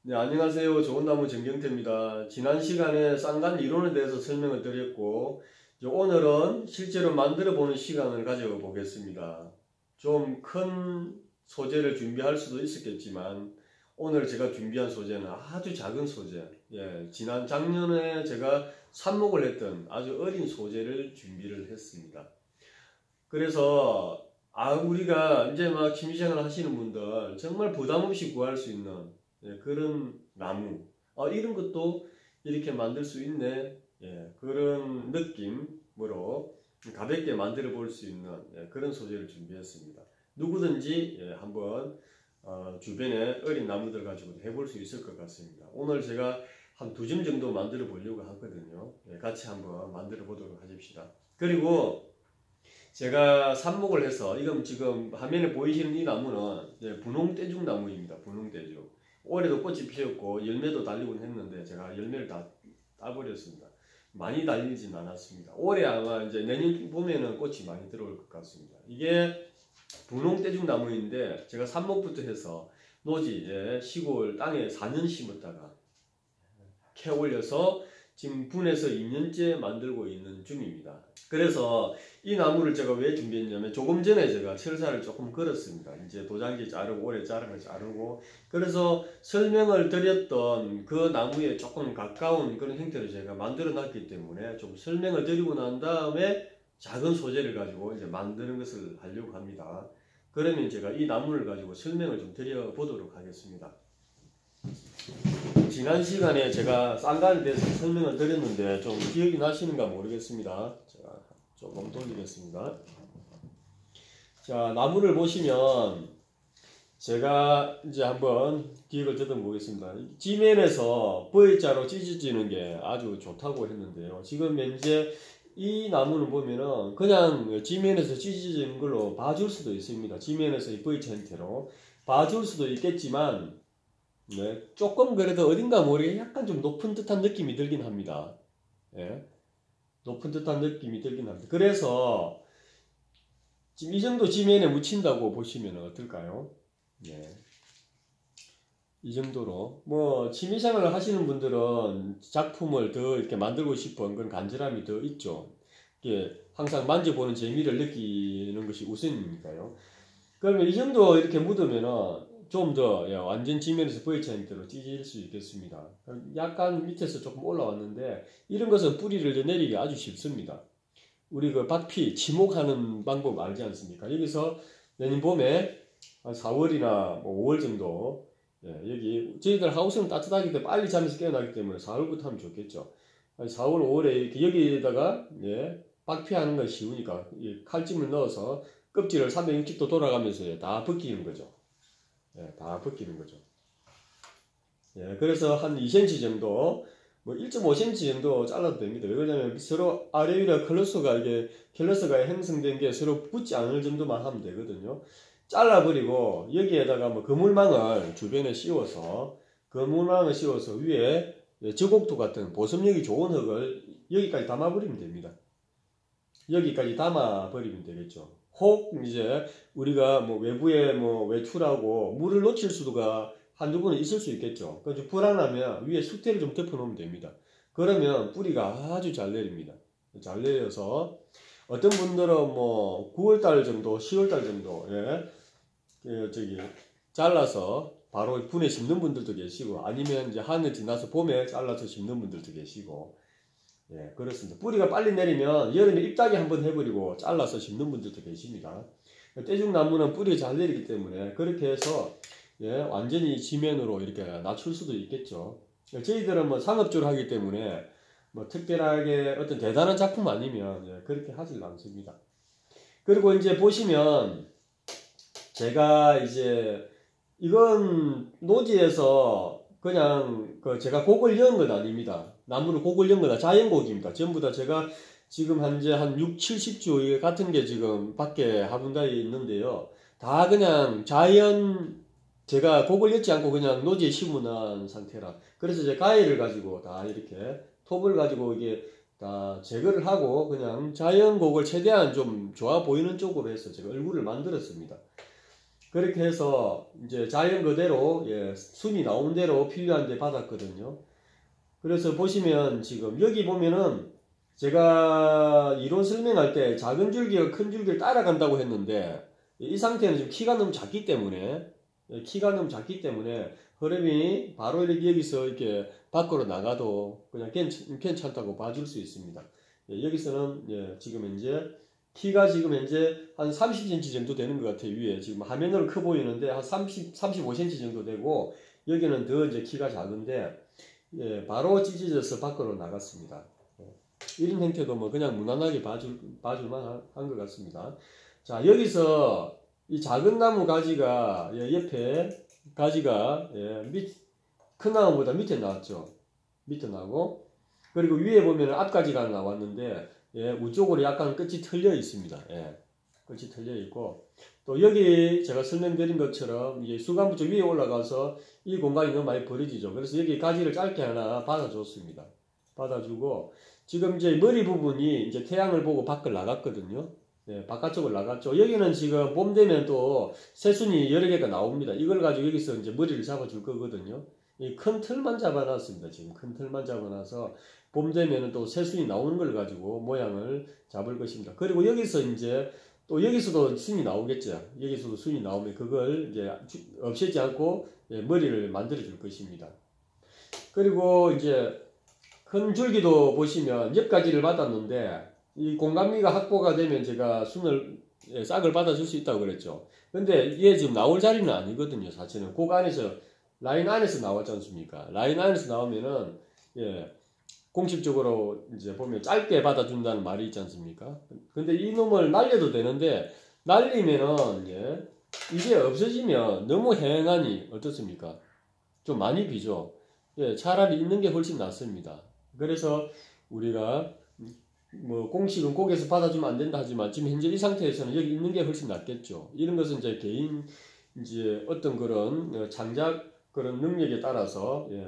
네, 안녕하세요. 좋은나무 정경태입니다. 지난 시간에 쌍간 이론에 대해서 설명을 드렸고, 이제 오늘은 실제로 만들어 보는 시간을 가져보겠습니다. 좀 큰 소재를 준비할 수도 있었겠지만, 오늘 제가 준비한 소재는 아주 작은 소재, 지난 작년에 제가 삽목을 했던 아주 어린 소재를 준비를 했습니다. 그래서 우리가 이제 막 취미생활 하시는 분들 정말 부담 없이 구할 수 있는 그런 나무, 이런 것도 이렇게 만들 수 있네, 그런 느낌으로 가볍게 만들어 볼 수 있는 그런 소재를 준비했습니다. 누구든지 한번 주변에 어린 나무들 가지고 해볼 수 있을 것 같습니다. 오늘 제가 한 2점 정도 만들어 보려고 하거든요. 같이 한번 만들어 보도록 하십시다. 그리고 제가 삽목을 해서, 이건 지금 화면에 보이시는 이 나무는 분홍떼죽 나무입니다. 분홍떼죽. 올해도 꽃이 피었고 열매도 달리곤 했는데 제가 열매를 다 따버렸습니다. 많이 달리진 않았습니다. 올해 아마 이제 내년 봄에는 꽃이 많이 들어올 것 같습니다. 이게 분홍떼죽 나무인데 제가 삽목부터 해서 노지 시골 땅에 4년 심었다가 캐 올려서 지금 분해서 2년째 만들고 있는 중입니다. 그래서 이 나무를 제가 왜 준비했냐면, 조금 전에 제가 철사를 조금 걸었습니다. 이제 도장지 자르고 올해 자른 걸 자르고, 그래서 설명을 드렸던 그 나무에 조금 가까운 그런 형태로 제가 만들어 놨기 때문에 좀 설명을 드리고 난 다음에 작은 소재를 가지고 이제 만드는 것을 하려고 합니다. 그러면 제가 이 나무를 가지고 설명을 좀 드려 보도록 하겠습니다. 지난 시간에 제가 쌍간에 대해서 설명을 드렸는데 좀 기억이 나시는가 모르겠습니다. 제가 조금 돌리겠습니다. 자, 나무를 보시면 제가 이제 한번 기억을 더듬어 보겠습니다. 지면에서 V자로 찢어지는 게 아주 좋다고 했는데요. 지금 현재 이 나무는 보면은 그냥 지면에서 찢어지는 걸로 봐줄 수도 있습니다. 지면에서 이 V자 형태로 봐줄 수도 있겠지만, 조금 그래도 어딘가 모르게 약간 좀 높은 듯한 느낌이 들긴 합니다. 높은 듯한 느낌이 들긴 합니다. 그래서 지금 이 정도 지면에 묻힌다고 보시면 어떨까요? 이 정도로 뭐 취미생활을 하시는 분들은 작품을 더 이렇게 만들고 싶은 그런 간절함이 더 있죠. 이게 항상 만져보는 재미를 느끼는 것이 우선이니까요. 그러면 이 정도 이렇게 묻으면은 좀 더 완전 지면에서 V자 형태로 찢을 수 있겠습니다. 약간 밑에서 조금 올라왔는데, 이런 것은 뿌리를 내리기 아주 쉽습니다. 우리 그 박피 지목하는 방법 알지 않습니까? 여기서 내년 봄에 한 4월이나 5월 정도, 여기 저희들 하우스는 따뜻하기 때문에 빨리 잠에서 깨어나기 때문에 4월부터 하면 좋겠죠. 한 4월 5월에 이렇게 여기에다가 박피하는 건 쉬우니까 칼집을 넣어서 껍질을 360도 돌아가면서 다 벗기는 거죠. 다 벗기는 거죠. 그래서 한 2cm 정도, 뭐 1.5cm 정도 잘라도 됩니다. 왜 그러냐면 서로 아래 위로 캘러스가 형성된 게 서로 붙지 않을 정도만 하면 되거든요. 잘라버리고 여기에다가 뭐 그물망을 주변에 씌워서 위에 저곡토 같은 보습력이 좋은 흙을 여기까지 담아버리면 됩니다. 여기까지 담아버리면 되겠죠. 혹 이제 우리가 뭐 외부에 뭐 외출하고 물을 놓칠 수가 한두 번은 있을 수 있겠죠. 그래서 불안하면 위에 수태를 좀 덮어 놓으면 됩니다. 그러면 뿌리가 아주 잘 내립니다. 잘 내려서 어떤 분들은 뭐 9월달 정도, 10월달 정도 잘라서 바로 분에 심는 분들도 계시고, 아니면 이제 한해 지나서 봄에 잘라서 심는 분들도 계시고, 그렇습니다. 뿌리가 빨리 내리면 여름에 잎따기 한번 해버리고 잘라서 심는 분들도 계십니다. 떼죽나무는 뿌리가 잘 내리기 때문에 그렇게 해서 완전히 지면으로 이렇게 낮출 수도 있겠죠. 저희들은 뭐 상업적으로 하기 때문에 뭐 특별하게 어떤 대단한 작품 아니면 그렇게 하질 않습니다. 그리고 이제 보시면 제가 이제 이건 노지에서 그냥 제가 곡을 여은 건 아닙니다. 나무를 곡을 여은 거다. 자연곡입니다. 전부 다 제가 지금 현재 한 6, 70주 같은 게 지금 밖에 화분가에 있는데요. 다 그냥 제가 곡을 엮지 않고 그냥 노지에 심어놓은 상태라. 그래서 제 가위를 가지고 다 이렇게 톱을 가지고 이게 다 제거를 하고 그냥 자연곡을 최대한 좀 좋아 보이는 쪽으로 해서 제가 얼굴을 만들었습니다. 그렇게 해서 이제 자연 그대로 예, 순이 나온 대로 필요한 데 받았거든요. 그래서 보시면 지금 여기 보면은 제가 이론 설명할 때 작은 줄기가 큰 줄기를 따라간다고 했는데 이 상태는 지금 키가 너무 작기 때문에 흐름이 바로 이렇게 여기서 이렇게 밖으로 나가도 그냥 괜찮다고 봐줄 수 있습니다. 예, 여기서는 예, 지금 현재 키가 지금 현재 한 30cm 정도 되는 것 같아요. 위에 지금 화면으로 커 보이는데 한 35cm 정도 되고 여기는 더 이제 키가 작은데 예, 바로 찢어져서 밖으로 나갔습니다. 예, 이런 형태도 뭐 그냥 무난하게 봐줄만 한 것 같습니다. 자, 여기서 이 작은 나무 가지가 예, 옆에 가지가 예, 큰 나무보다 밑에 나왔죠. 밑에 나고 그리고 위에 보면 앞가지가 나왔는데 예, 우쪽으로 약간 끝이 틀려 있습니다. 예, 끝이 틀려 있고 또 여기 제가 설명드린 것처럼 이게 수간부 쪽 위에 올라가서 이 공간이 너무 많이 벌어지죠. 그래서 여기 가지를 짧게 하나 받아줬습니다. 받아주고 지금 이제 머리 부분이 이제 태양을 보고 밖을 나갔거든요. 예, 바깥쪽을 나갔죠. 여기는 지금 봄 되면 또 새순이 여러 개가 나옵니다. 이걸 가지고 여기서 이제 머리를 잡아줄 거거든요. 이 큰 틀만 잡아놨습니다. 지금 큰 틀만 잡아놔서 봄 되면은 또 새순이 나오는 걸 가지고 모양을 잡을 것입니다. 그리고 여기서 이제 또 여기서도 순이 나오겠죠. 여기서도 순이 나오면 그걸 이제 없애지 않고 예, 머리를 만들어 줄 것입니다. 그리고 이제 큰 줄기도 보시면 옆가지를 받았는데 이 공간미가 확보가 되면 제가 순을 예, 싹을 받아줄 수 있다고 그랬죠. 근데 얘 지금 나올 자리는 아니거든요. 사실은 그 안에서 라인 안에서 나왔지 않습니까? 라인 안에서 나오면은 예, 공식적으로 이제 보면 짧게 받아준다는 말이 있지 않습니까? 근데 이 놈을 날려도 되는데 날리면은 예, 이게 없어지면 너무 행하니 어떻습니까? 좀 많이 비죠. 예, 차라리 있는 게 훨씬 낫습니다. 그래서 우리가 뭐 공식은 꼭에서 받아주면 안 된다 하지만 지금 현재 이 상태에서는 여기 있는 게 훨씬 낫겠죠. 이런 것은 이제 개인 이제 어떤 그런 창작 그런 능력에 따라서 예,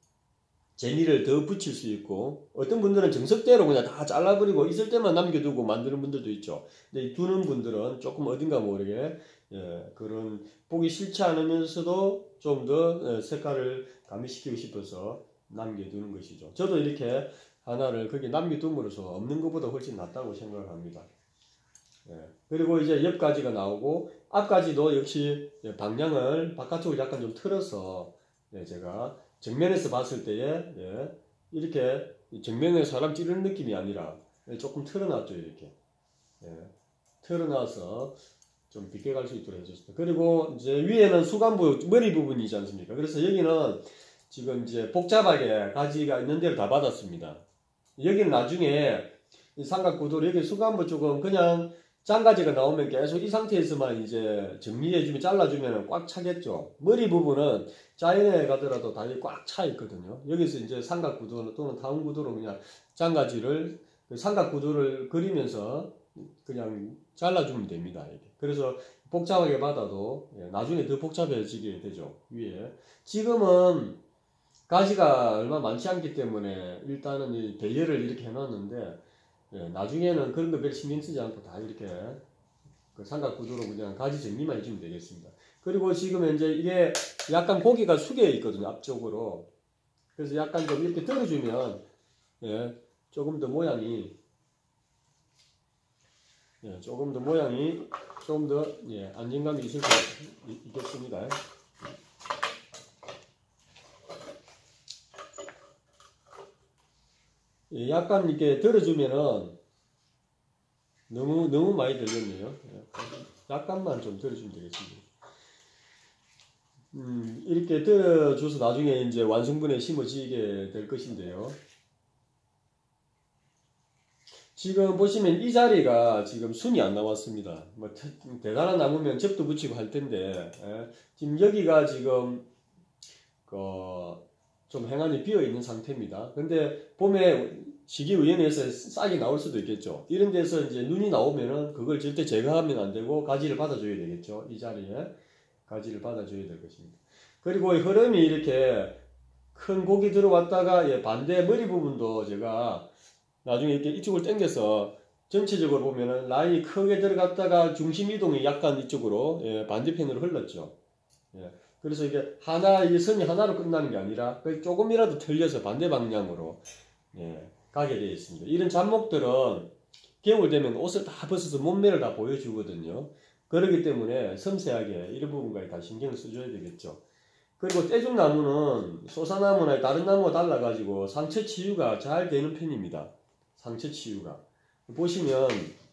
재미를 더 붙일 수 있고 어떤 분들은 정석대로 그냥 다 잘라버리고 있을 때만 남겨두고 만드는 분들도 있죠. 근데 두는 분들은 조금 어딘가 모르게 예, 그런 보기 싫지 않으면서도 좀 더 색깔을 가미시키고 싶어서 남겨두는 것이죠. 저도 이렇게 하나를 거기 남겨둠으로써 없는 것보다 훨씬 낫다고 생각을 합니다. 예, 그리고 이제 옆가지가 나오고 앞가지도 역시 방향을 바깥쪽으로 약간 좀 틀어서 예, 제가 정면에서 봤을 때에 예, 이렇게 정면에 사람 찌르는 느낌이 아니라 조금 틀어놨죠. 이렇게 예, 틀어놔서 좀 깊게 갈 수 있도록 해줬습니다. 그리고 이제 위에는 수간부 머리 부분이지 않습니까? 그래서 여기는 지금 이제 복잡하게 가지가 있는 대로 다 받았습니다. 여기는 나중에 삼각구도로 여기 수간부 쪽은 그냥 장가지가 나오면 계속 이 상태에서만 이제 정리해주면 잘라주면 꽉 차겠죠. 머리 부분은 자연에 가더라도 다리 꽉 차 있거든요. 여기서 이제 삼각구도 또는 다운구도로 그냥 장가지를 삼각구도를 그리면서 그냥 잘라주면 됩니다. 이렇게. 그래서 복잡하게 받아도 나중에 더 복잡해지게 되죠. 위에 지금은 가지가 얼마 많지 않기 때문에 일단은 이 배열을 이렇게 해놨는데 예, 나중에는 그런 거 별 신경 쓰지 않고 다 이렇게 그 삼각구도로 그냥 가지 정리만 해주면 되겠습니다. 그리고 지금 현재 이게 약간 고기가 숙여 있거든요. 앞쪽으로. 그래서 약간 좀 이렇게 들어주면 예, 조금 더 모양이 조금 더 예, 안정감이 있을 수 있겠습니다. 예, 약간 이렇게 들어주면은 너무 많이 들겠네요. 약간만 좀 들어주면 되겠습니다. 이렇게 들어줘서 나중에 이제 완성분에 심어지게 될 것인데요. 지금 보시면 이 자리가 지금 순이 안 나왔습니다. 뭐 대단한 나무면 접도 붙이고 할 텐데 지금 여기가 지금 좀 행안이 비어 있는 상태입니다. 근데 봄에 시기 우연해서 싹이 나올 수도 있겠죠. 이런 데서 이제 눈이 나오면은 그걸 절대 제거하면 안 되고 가지를 받아줘야 되겠죠. 이 자리에 가지를 받아줘야 될 것입니다. 그리고 이 흐름이 이렇게 큰 곡이 들어왔다가 반대 머리 부분도 제가 나중에 이렇게 이쪽을 당겨서 전체적으로 보면은 라인이 크게 들어갔다가 중심 이동이 약간 이쪽으로 반대편으로 흘렀죠. 그래서 이게 이 선이 하나로 끝나는 게 아니라 조금이라도 틀려서 반대 방향으로 가게 되어 있습니다. 이런 잡목들은 겨울 되면 옷을 다 벗어서 몸매를 다 보여주거든요. 그렇기 때문에 섬세하게 이런 부분까지 다 신경을 써줘야 되겠죠. 그리고 떼죽나무는 소사나무나 다른 나무와 달라가지고 상처 치유가 잘 되는 편입니다. 상처 치유가. 보시면,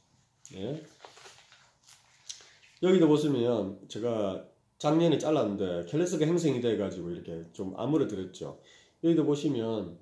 여기도 보시면 제가 작년에 잘랐는데 켈레스가 행성이 돼가지고 이렇게 좀 아물어들었죠. 여기도 보시면,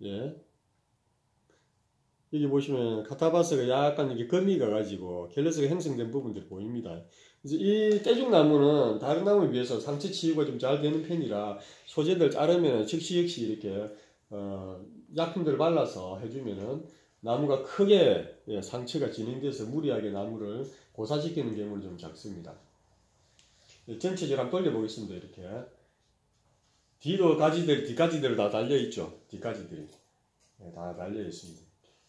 여기 보시면 카타바스가 약간 이렇게 금이 가가지고 켈레스가 형성된 부분들이 보입니다. 그래서 이 떼죽나무는 다른 나무에 비해서 상처 치유가 좀 잘 되는 편이라 소재들 자르면 즉시 역시 이렇게 약품들을 발라서 해주면은 나무가 크게 상처가 진행돼서 무리하게 나무를 고사시키는 경우는 좀 작습니다. 전체적으로 한번 돌려보겠습니다. 이렇게 뒤도 뒷가지들 다 달려있죠. 뒷가지들이 다 달려있습니다.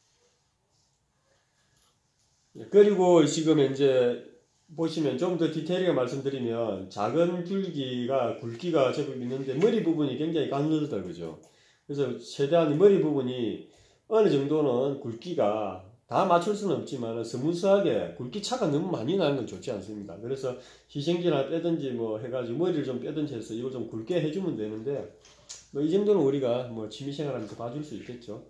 그리고 지금 이제 보시면 좀 더 디테일하게 말씀드리면 작은 굵기가 제법 있는데 머리 부분이 굉장히 가늘다 그죠. 그래서 최대한 머리 부분이 어느 정도는 굵기가 다 맞출 수는 없지만 스무스하게 굵기 차가 너무 많이 나는 건 좋지 않습니다. 그래서 희생지나 빼든지 뭐 해가지고 머리를 좀 빼든지 해서 이걸 좀 굵게 해주면 되는데 뭐 이 정도는 우리가 뭐 취미생활하면서 봐줄 수 있겠죠.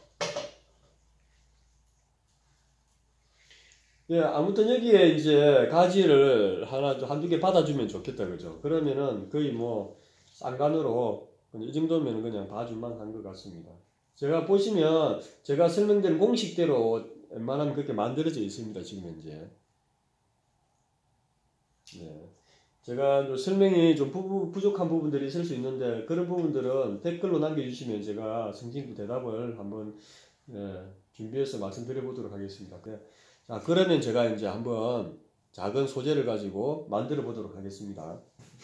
아무튼 여기에 이제 가지를 한두 개 받아주면 좋겠다, 그죠? 그러면은 거의 뭐, 쌍간으로, 이 정도면 그냥 봐줄만 한 것 같습니다. 제가 보시면, 제가 설명드린 공식대로 웬만하면 그렇게 만들어져 있습니다, 지금 현재. 제가 설명이 좀 부족한 부분들이 있을 수 있는데, 그런 부분들은 댓글로 남겨주시면 제가 성심도 대답을 한번, 준비해서 말씀드려보도록 하겠습니다. 자, 그러면 제가 이제 한번 작은 소재를 가지고 만들어 보도록 하겠습니다.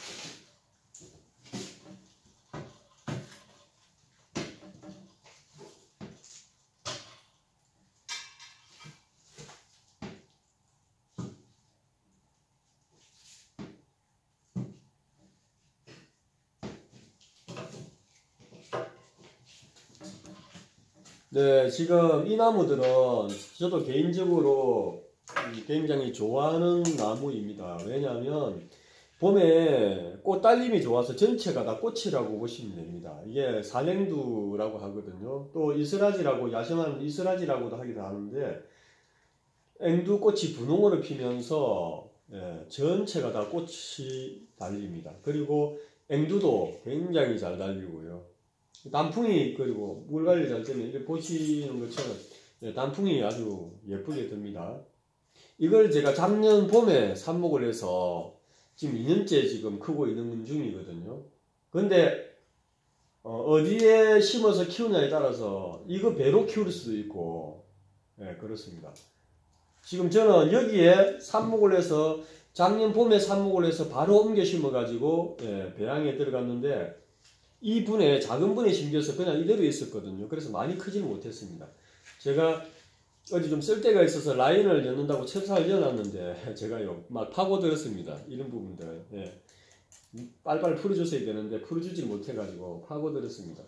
네, 지금 이 나무들은 저도 개인적으로 굉장히 좋아하는 나무입니다. 왜냐하면 봄에 꽃 달림이 좋아서 전체가 다 꽃이라고 보시면 됩니다. 이게 산행두라고 하거든요. 또 이스라지라고, 야생한 이스라지라고도 하기도 하는데 앵두꽃이 분홍으로 피면서 전체가 다 꽃이 달립니다. 그리고 앵두도 굉장히 잘 달리고요. 단풍이 그리고 물 관리 잘 되면 이렇게 보시는 것처럼 단풍이 아주 예쁘게 듭니다. 이걸 제가 작년 봄에 삽목을 해서 지금 2년째 지금 크고 있는 중이거든요. 근데 어디에 심어서 키우냐에 따라서 이거 배로 키울 수도 있고 그렇습니다. 지금 저는 여기에 삽목을 해서 작년 봄에 삽목을 해서 바로 옮겨 심어 가지고 배양에 들어갔는데 이 분에 작은 분에 심겨서 그냥 이대로 있었거든요. 그래서 많이 크지는 못했습니다. 제가 어디 좀 쓸 데가 있어서 라인을 엮는다고 철사를 엮어놨는데 제가요 막 파고들었습니다. 이런 부분들 빨빨 풀어줬어야 되는데 풀어주지 못해가지고 파고들었습니다.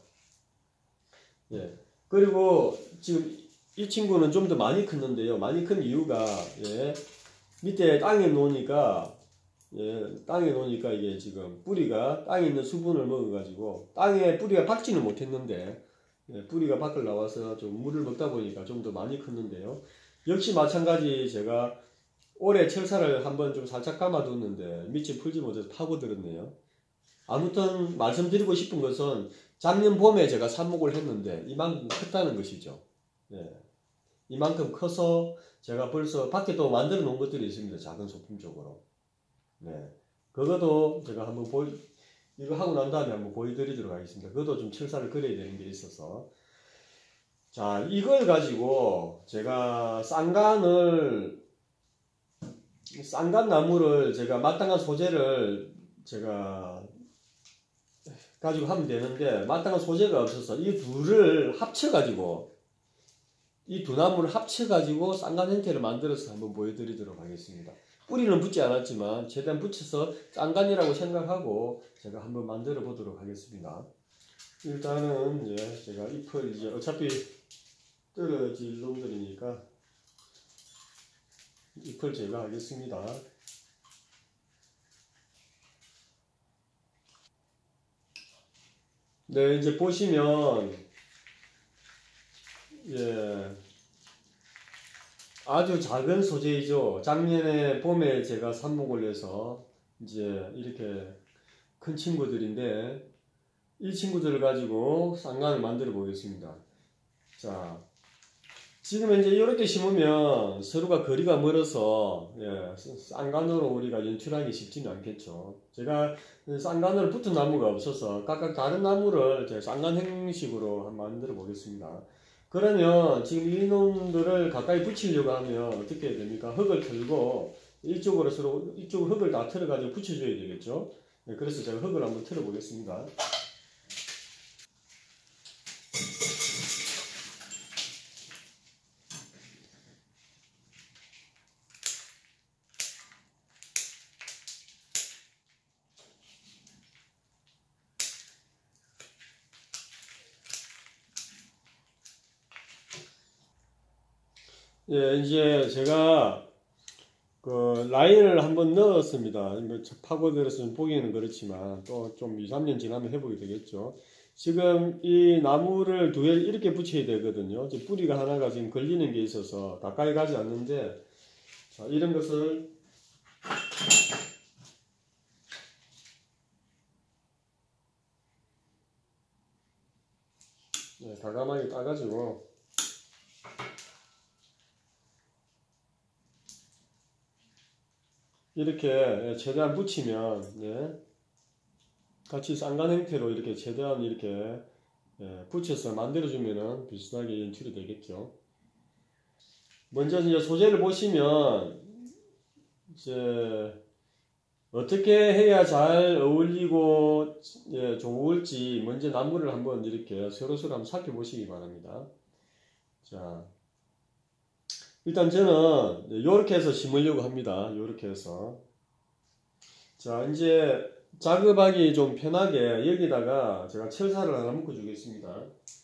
그리고 지금 이 친구는 좀 더 많이 컸는데요. 많이 큰 이유가 밑에 땅에 놓으니까 땅에 놓으니까 이게 지금 뿌리가 땅에 있는 수분을 먹어가지고 땅에 뿌리가 박지는 못했는데 뿌리가 밖을 나와서 좀 물을 먹다 보니까 좀 더 많이 컸는데요. 역시 마찬가지 제가 올해 철사를 한번 좀 살짝 감아뒀는데 밑이 풀지 못해서 파고들었네요. 아무튼 말씀드리고 싶은 것은 작년 봄에 제가 삽목을 했는데 이만큼 컸다는 것이죠. 이만큼 커서 제가 벌써 밖에 또 만들어 놓은 것들이 있습니다. 작은 소품적으로. 그것도 제가 한번 이거 하고 난 다음에 한번 보여드리도록 하겠습니다. 그것도 좀 철사를 그려야 되는 게 있어서. 자, 이걸 가지고 제가 쌍간 나무를 제가 마땅한 소재를 제가 가지고 하면 되는데 마땅한 소재가 없어서 이 둘을 합쳐가지고 이 두 나무를 합쳐가지고 쌍간 형태를 만들어서 한번 보여드리도록 하겠습니다. 뿌리는 붙지 않았지만 최대한 붙여서 쌍간이라고 생각하고 제가 한번 만들어 보도록 하겠습니다. 일단은 이제 제가 잎을 이제 어차피 떨어질 놈들이니까 잎을 제거하겠습니다. 네, 이제 보시면 예, 아주 작은 소재이죠. 작년에 봄에 제가 삽목을 해서 이제 이렇게 큰 친구들인데 이 친구들을 가지고 쌍간을 만들어 보겠습니다. 자, 지금 이제 이렇게 심으면 서로가 거리가 멀어서 예, 쌍간으로 우리가 연출하기 쉽지는 않겠죠. 제가 쌍간으로 붙은 나무가 없어서 각각 다른 나무를 제가 쌍간 형식으로 한번 만들어 보겠습니다. 그러면 지금 이놈들을 가까이 붙이려고 하면 어떻게 해야 됩니까? 흙을 틀고 이쪽으로 서로 이쪽 흙을 다 틀어 가지고 붙여줘야 되겠죠. 네, 그래서 제가 흙을 한번 틀어 보겠습니다. 예, 이제 제가 그 라인을 한번 넣었습니다. 파고들어서 보기에는 그렇지만 또 좀 2, 3년 지나면 해보게 되겠죠. 지금 이 나무를 두 개를 이렇게 붙여야 되거든요. 지금 뿌리가 하나가 지금 걸리는 게 있어서 가까이 가지 않는데, 자, 이런 것을 네, 과감하게 따가지고 이렇게 최대한 붙이면 네, 같이 쌍간 형태로 이렇게 최대한 이렇게 붙여서 만들어주면은 비슷하게 연출이 되겠죠. 먼저 이제 소재를 보시면 이제 어떻게 해야 잘 어울리고 좋을지 먼저 나무를 한번 이렇게 서로서로 한번 살펴보시기 바랍니다. 자, 일단 저는 이렇게 해서 심으려고 합니다. 이렇게 해서. 자, 이제 작업하기 좀 편하게 여기다가 제가 철사를 하나 묶어 주겠습니다.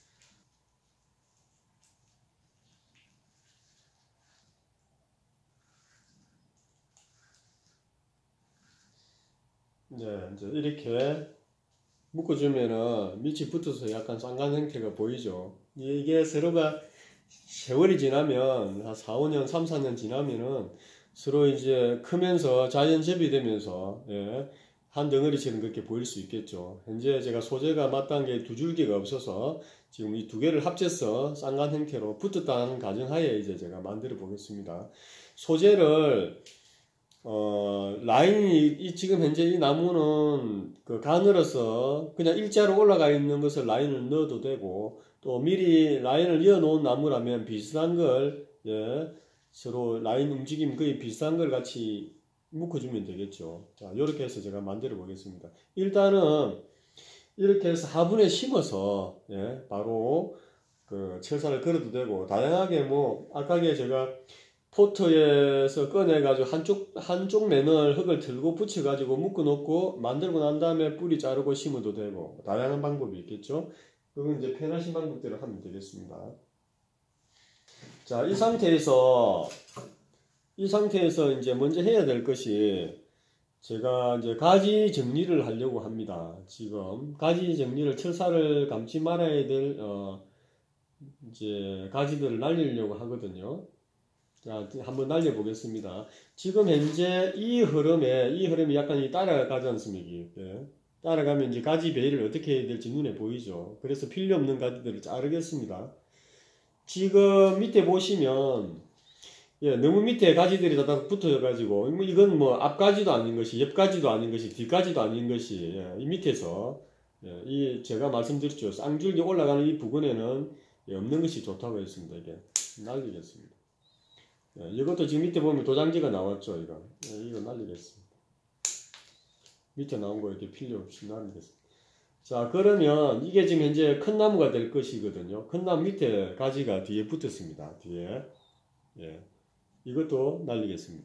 네, 이제 이렇게 묶어주면은 밑이 붙어서 약간 쌍간 형태가 보이죠. 이게 서로가 세월이 지나면 한 4, 5년, 3, 4년 지나면은 서로 이제 크면서 자연접이 되면서 예, 한 덩어리처럼 그렇게 보일 수 있겠죠. 현재 제가 소재가 마땅한 게 두 줄기가 없어서 지금 이 두 개를 합쳐서 쌍간 형태로 붙었다는 가정하에 이제 제가 만들어 보겠습니다. 소재를 라인이 지금 현재 이 나무는 그 가늘어서 그냥 일자로 올라가 있는 것을 라인을 넣어도 되고 또 미리 라인을 이어 놓은 나무라면 비슷한 걸 예, 서로 라인 움직임 거의 비슷한 걸 같이 묶어주면 되겠죠. 자, 이렇게 해서 제가 만들어 보겠습니다. 일단은 이렇게 해서 화분에 심어서 예, 바로 그 철사를 걸어도 되고 다양하게 뭐 아까 제가 포트에서 꺼내가지고 한쪽 면을 흙을 들고 붙여가지고 묶어놓고 만들고 난 다음에 뿌리 자르고 심어도 되고 다양한 방법이 있겠죠. 그건 이제 편하신 방법대로 하면 되겠습니다. 자, 이 상태에서 이제 먼저 해야 될 것이 제가 이제 가지 정리를 하려고 합니다. 지금 가지 정리를 철사를 감지 말아야 될 이제 가지들을 날리려고 하거든요. 자, 한번 날려보겠습니다. 지금 현재 이 흐름이 약간 따라가지 않습니까? 예. 따라가면 이제 가지 베이를 어떻게 해야 될지 눈에 보이죠. 그래서 필요 없는 가지들을 자르겠습니다. 지금 밑에 보시면, 예, 너무 밑에 가지들이 다 붙어가지고, 이건 뭐 앞가지도 아닌 것이, 옆가지도 아닌 것이, 뒷가지도 아닌 것이, 예, 이 밑에서, 예, 이 제가 말씀드렸죠. 쌍줄기 올라가는 이 부분에는 예, 없는 것이 좋다고 했습니다. 이게 날리겠습니다. 예, 이것도 지금 밑에 보면 도장지가 나왔죠. 이거 날리겠습니다. 밑에 나온 거 이렇게 필요 없이 날리겠습니다. 자, 그러면 이게 지금 현재 큰 나무가 될 것이거든요. 큰 나무 밑에 가지가 뒤에 붙었습니다. 뒤에. 예. 이것도 날리겠습니다.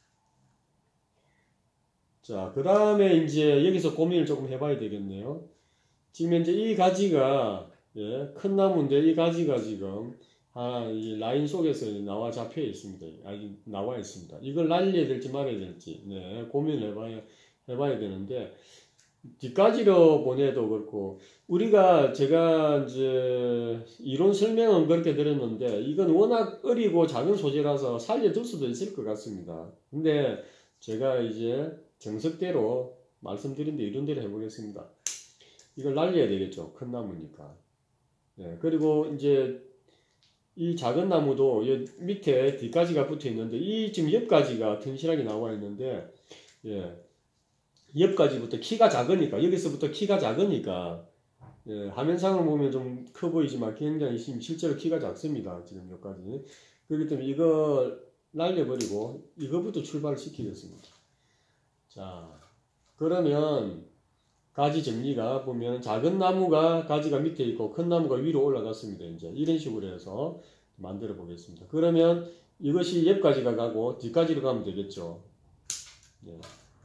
자, 그 다음에 이제 여기서 고민을 조금 해봐야 되겠네요. 지금 현재 이 가지가, 예, 큰 나무인데 이 가지가 지금, 이 라인 속에서 나와 잡혀 있습니다. 아직 나와 있습니다. 이걸 날려야 될지 말아야 될지, 네, 고민을 해봐야 되는데, 뒷가지로 보내도 그렇고 제가 이제 이론 설명은 그렇게 드렸는데 이건 워낙 어리고 작은 소재라서 살려둘 수도 있을 것 같습니다. 근데 제가 이제 정석대로 말씀드린 데 이론대로 해보겠습니다. 이걸 날려야 되겠죠. 큰 나무니까. 네, 그리고 이제 이 작은 나무도 밑에 뒷가지가 붙어 있는데 이 지금 옆가지가 튼실하게 나와 있는데, 예, 옆가지부터 키가 작으니까, 여기서부터 키가 작으니까, 예, 화면상으로 보면 좀 커 보이지만 굉장히 실제로 키가 작습니다. 지금 여기까지. 그렇기 때문에 이걸 날려버리고 이거부터 출발을 시키겠습니다. 자, 그러면 가지 정리가 보면 작은 나무가 가지가 밑에 있고 큰 나무가 위로 올라갔습니다. 이제 이런 식으로 해서 만들어 보겠습니다. 그러면 이것이 옆가지가 가고 뒷가지로 가면 되겠죠. 예.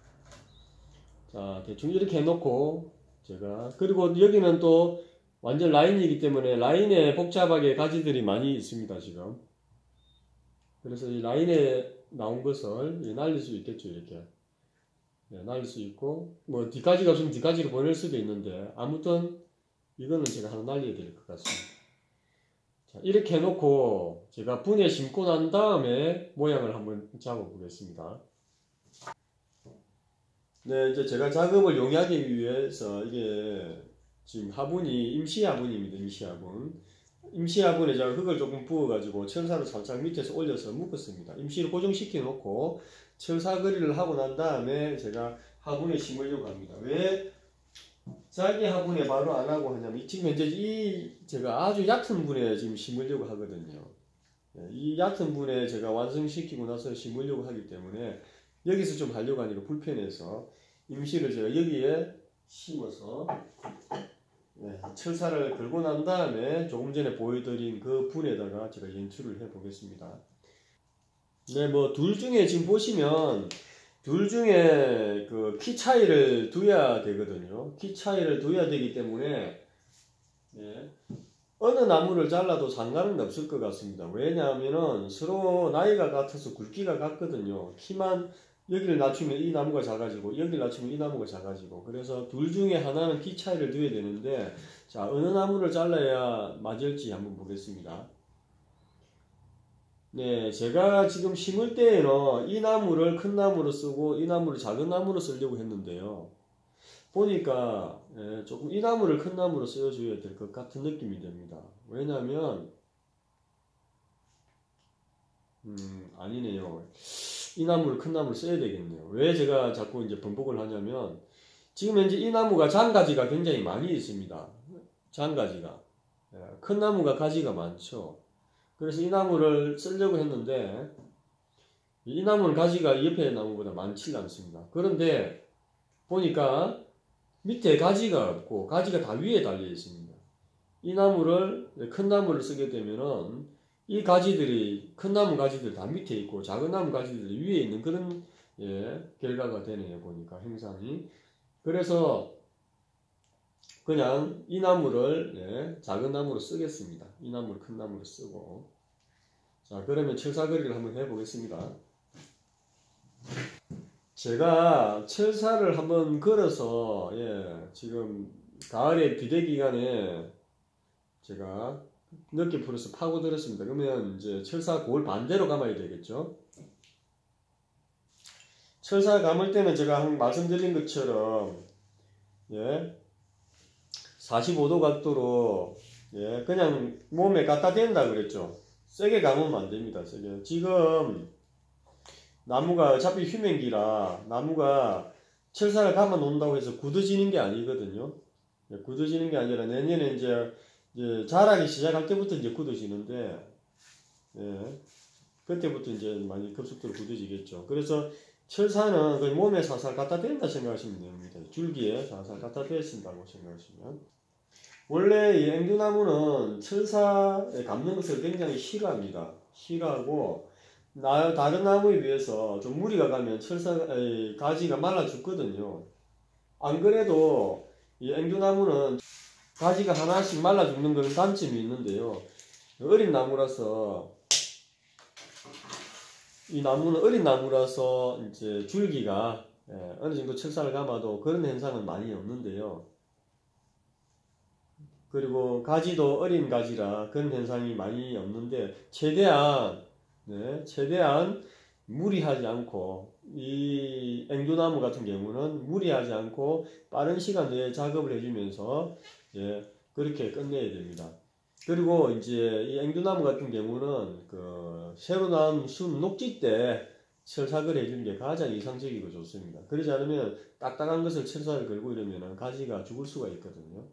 자, 대충 이렇게 해놓고 그리고 여기는 또 완전 라인이기 때문에 라인에 복잡하게 가지들이 많이 있습니다. 지금. 그래서 이 라인에 나온 것을 날릴 수 있겠죠. 이렇게. 네, 날릴 수 있고 뭐 뒷가지가 없으면 뒷가지로 보낼 수도 있는데 아무튼 이거는 제가 하나 날려야 될 것 같습니다. 자, 이렇게 해놓고 제가 분에 심고 난 다음에 모양을 한번 잡아 보겠습니다. 네, 이제 제가 작업을 용이하기 위해서 이게 지금 화분이 임시 화분입니다. 임시 화분. 임시 화분에 제가 흙을 조금 부어가지고 철사를 살짝 밑에서 올려서 묶었습니다. 임시로 고정시켜 놓고 철사거리를 하고 난 다음에 제가 화분에 심으려고 합니다. 왜 자기 화분에 바로 안 하고 하냐면 지금 현재 제가 아주 얕은 분에 지금 심으려고 하거든요. 이 얕은 분에 제가 완성시키고 나서 심으려고 하기 때문에 여기서 좀 하려고 하니까 불편해서 임시를 제가 여기에 심어서, 네, 철사를 걸고 난 다음에 조금 전에 보여드린 그 분에다가 제가 연출을 해 보겠습니다. 네, 뭐 둘 중에 지금 보시면 둘 중에 그 키 차이를 둬야 되거든요. 키 차이를 둬야 되기 때문에, 네, 어느 나무를 잘라도 상관은 없을 것 같습니다. 왜냐하면은 서로 나이가 같아서 굵기가 같거든요. 키만 여기를 낮추면 이 나무가 작아지고 여기를 낮추면 이 나무가 작아지고, 그래서 둘 중에 하나는 키 차이를 둬야 되는데, 자, 어느 나무를 잘라야 맞을지 한번 보겠습니다. 네, 제가 지금 심을 때에는 이 나무를 큰 나무로 쓰고 이 나무를 작은 나무로 쓰려고 했는데요. 보니까 조금 이 나무를 큰 나무로 써줘야 될 것 같은 느낌이 듭니다. 왜냐하면 아니네요. 이 나무를 큰 나무를 써야 되겠네요. 왜 제가 자꾸 이제 번복을 하냐면 지금 현재 이 나무가 장가지가 굉장히 많이 있습니다. 장가지가. 큰 나무가 가지가 많죠. 그래서 이 나무를 쓰려고 했는데 이 나무는 가지가 옆에 나무보다 많지 않습니다. 그런데 보니까 밑에 가지가 없고 가지가 다 위에 달려 있습니다. 이 나무를, 큰 나무를 쓰게 되면은 이 가지들이, 큰 나무 가지들이 다 밑에 있고 작은 나무 가지들이 위에 있는 그런, 결과가 되네요. 보니까 형상이. 그래서 그냥 이 나무를, 작은 나무로 쓰겠습니다. 이 나무를 큰 나무로 쓰고. 자, 그러면 철사거리를 한번 해보겠습니다. 제가 철사를 한번 걸어서, 지금 가을에 비대 기간에 제가 늦게 풀어서 파고들었습니다. 그러면 이제 철사 골 반대로 감아야 되겠죠. 철사 감을 때는 제가 말씀드린 것처럼 45도 각도로 그냥 몸에 갖다 댄다 그랬죠. 세게 감으면 안 됩니다. 세게. 지금 나무가 어차피 휴면기라 나무가 철사를 감아 놓는다고 해서 굳어지는 게 아니거든요. 굳어지는 게 아니라 내년에 이제 자라기 시작할 때부터 이제 굳어지는데, 그때부터 이제 많이 급속도로 굳어지겠죠. 그래서 철사는 거의 몸에 살살 갖다 댄다 생각하시면 됩니다. 줄기에 살살 갖다 대신다고 생각하시면. 원래 이 앵두나무는 철사에 감는 것을 굉장히 싫어합니다. 싫어하고 다른 나무에 비해서 좀 무리가 가면 가지가 말라 죽거든요. 안 그래도 이 앵두나무는 가지가 하나씩 말라 죽는 그런 단점이 있는데요. 어린 나무라서 이 나무는 어린 나무라서 이제 줄기가 어느 정도 철사를 감아도 그런 현상은 많이 없는데요. 그리고 가지도 어린 가지라 그런 현상이 많이 없는데 최대한 무리하지 않고 이 앵두나무 같은 경우는 무리하지 않고 빠른 시간 내에 작업을 해주면서 그렇게 끝내야 됩니다. 그리고 이제 이 앵두나무 같은 경우는 그 새로 나온 순 녹지 때 철삭을 해주는 게 가장 이상적이고 좋습니다. 그러지 않으면 딱딱한 것을 철사를 걸고 이러면 가지가 죽을 수가 있거든요.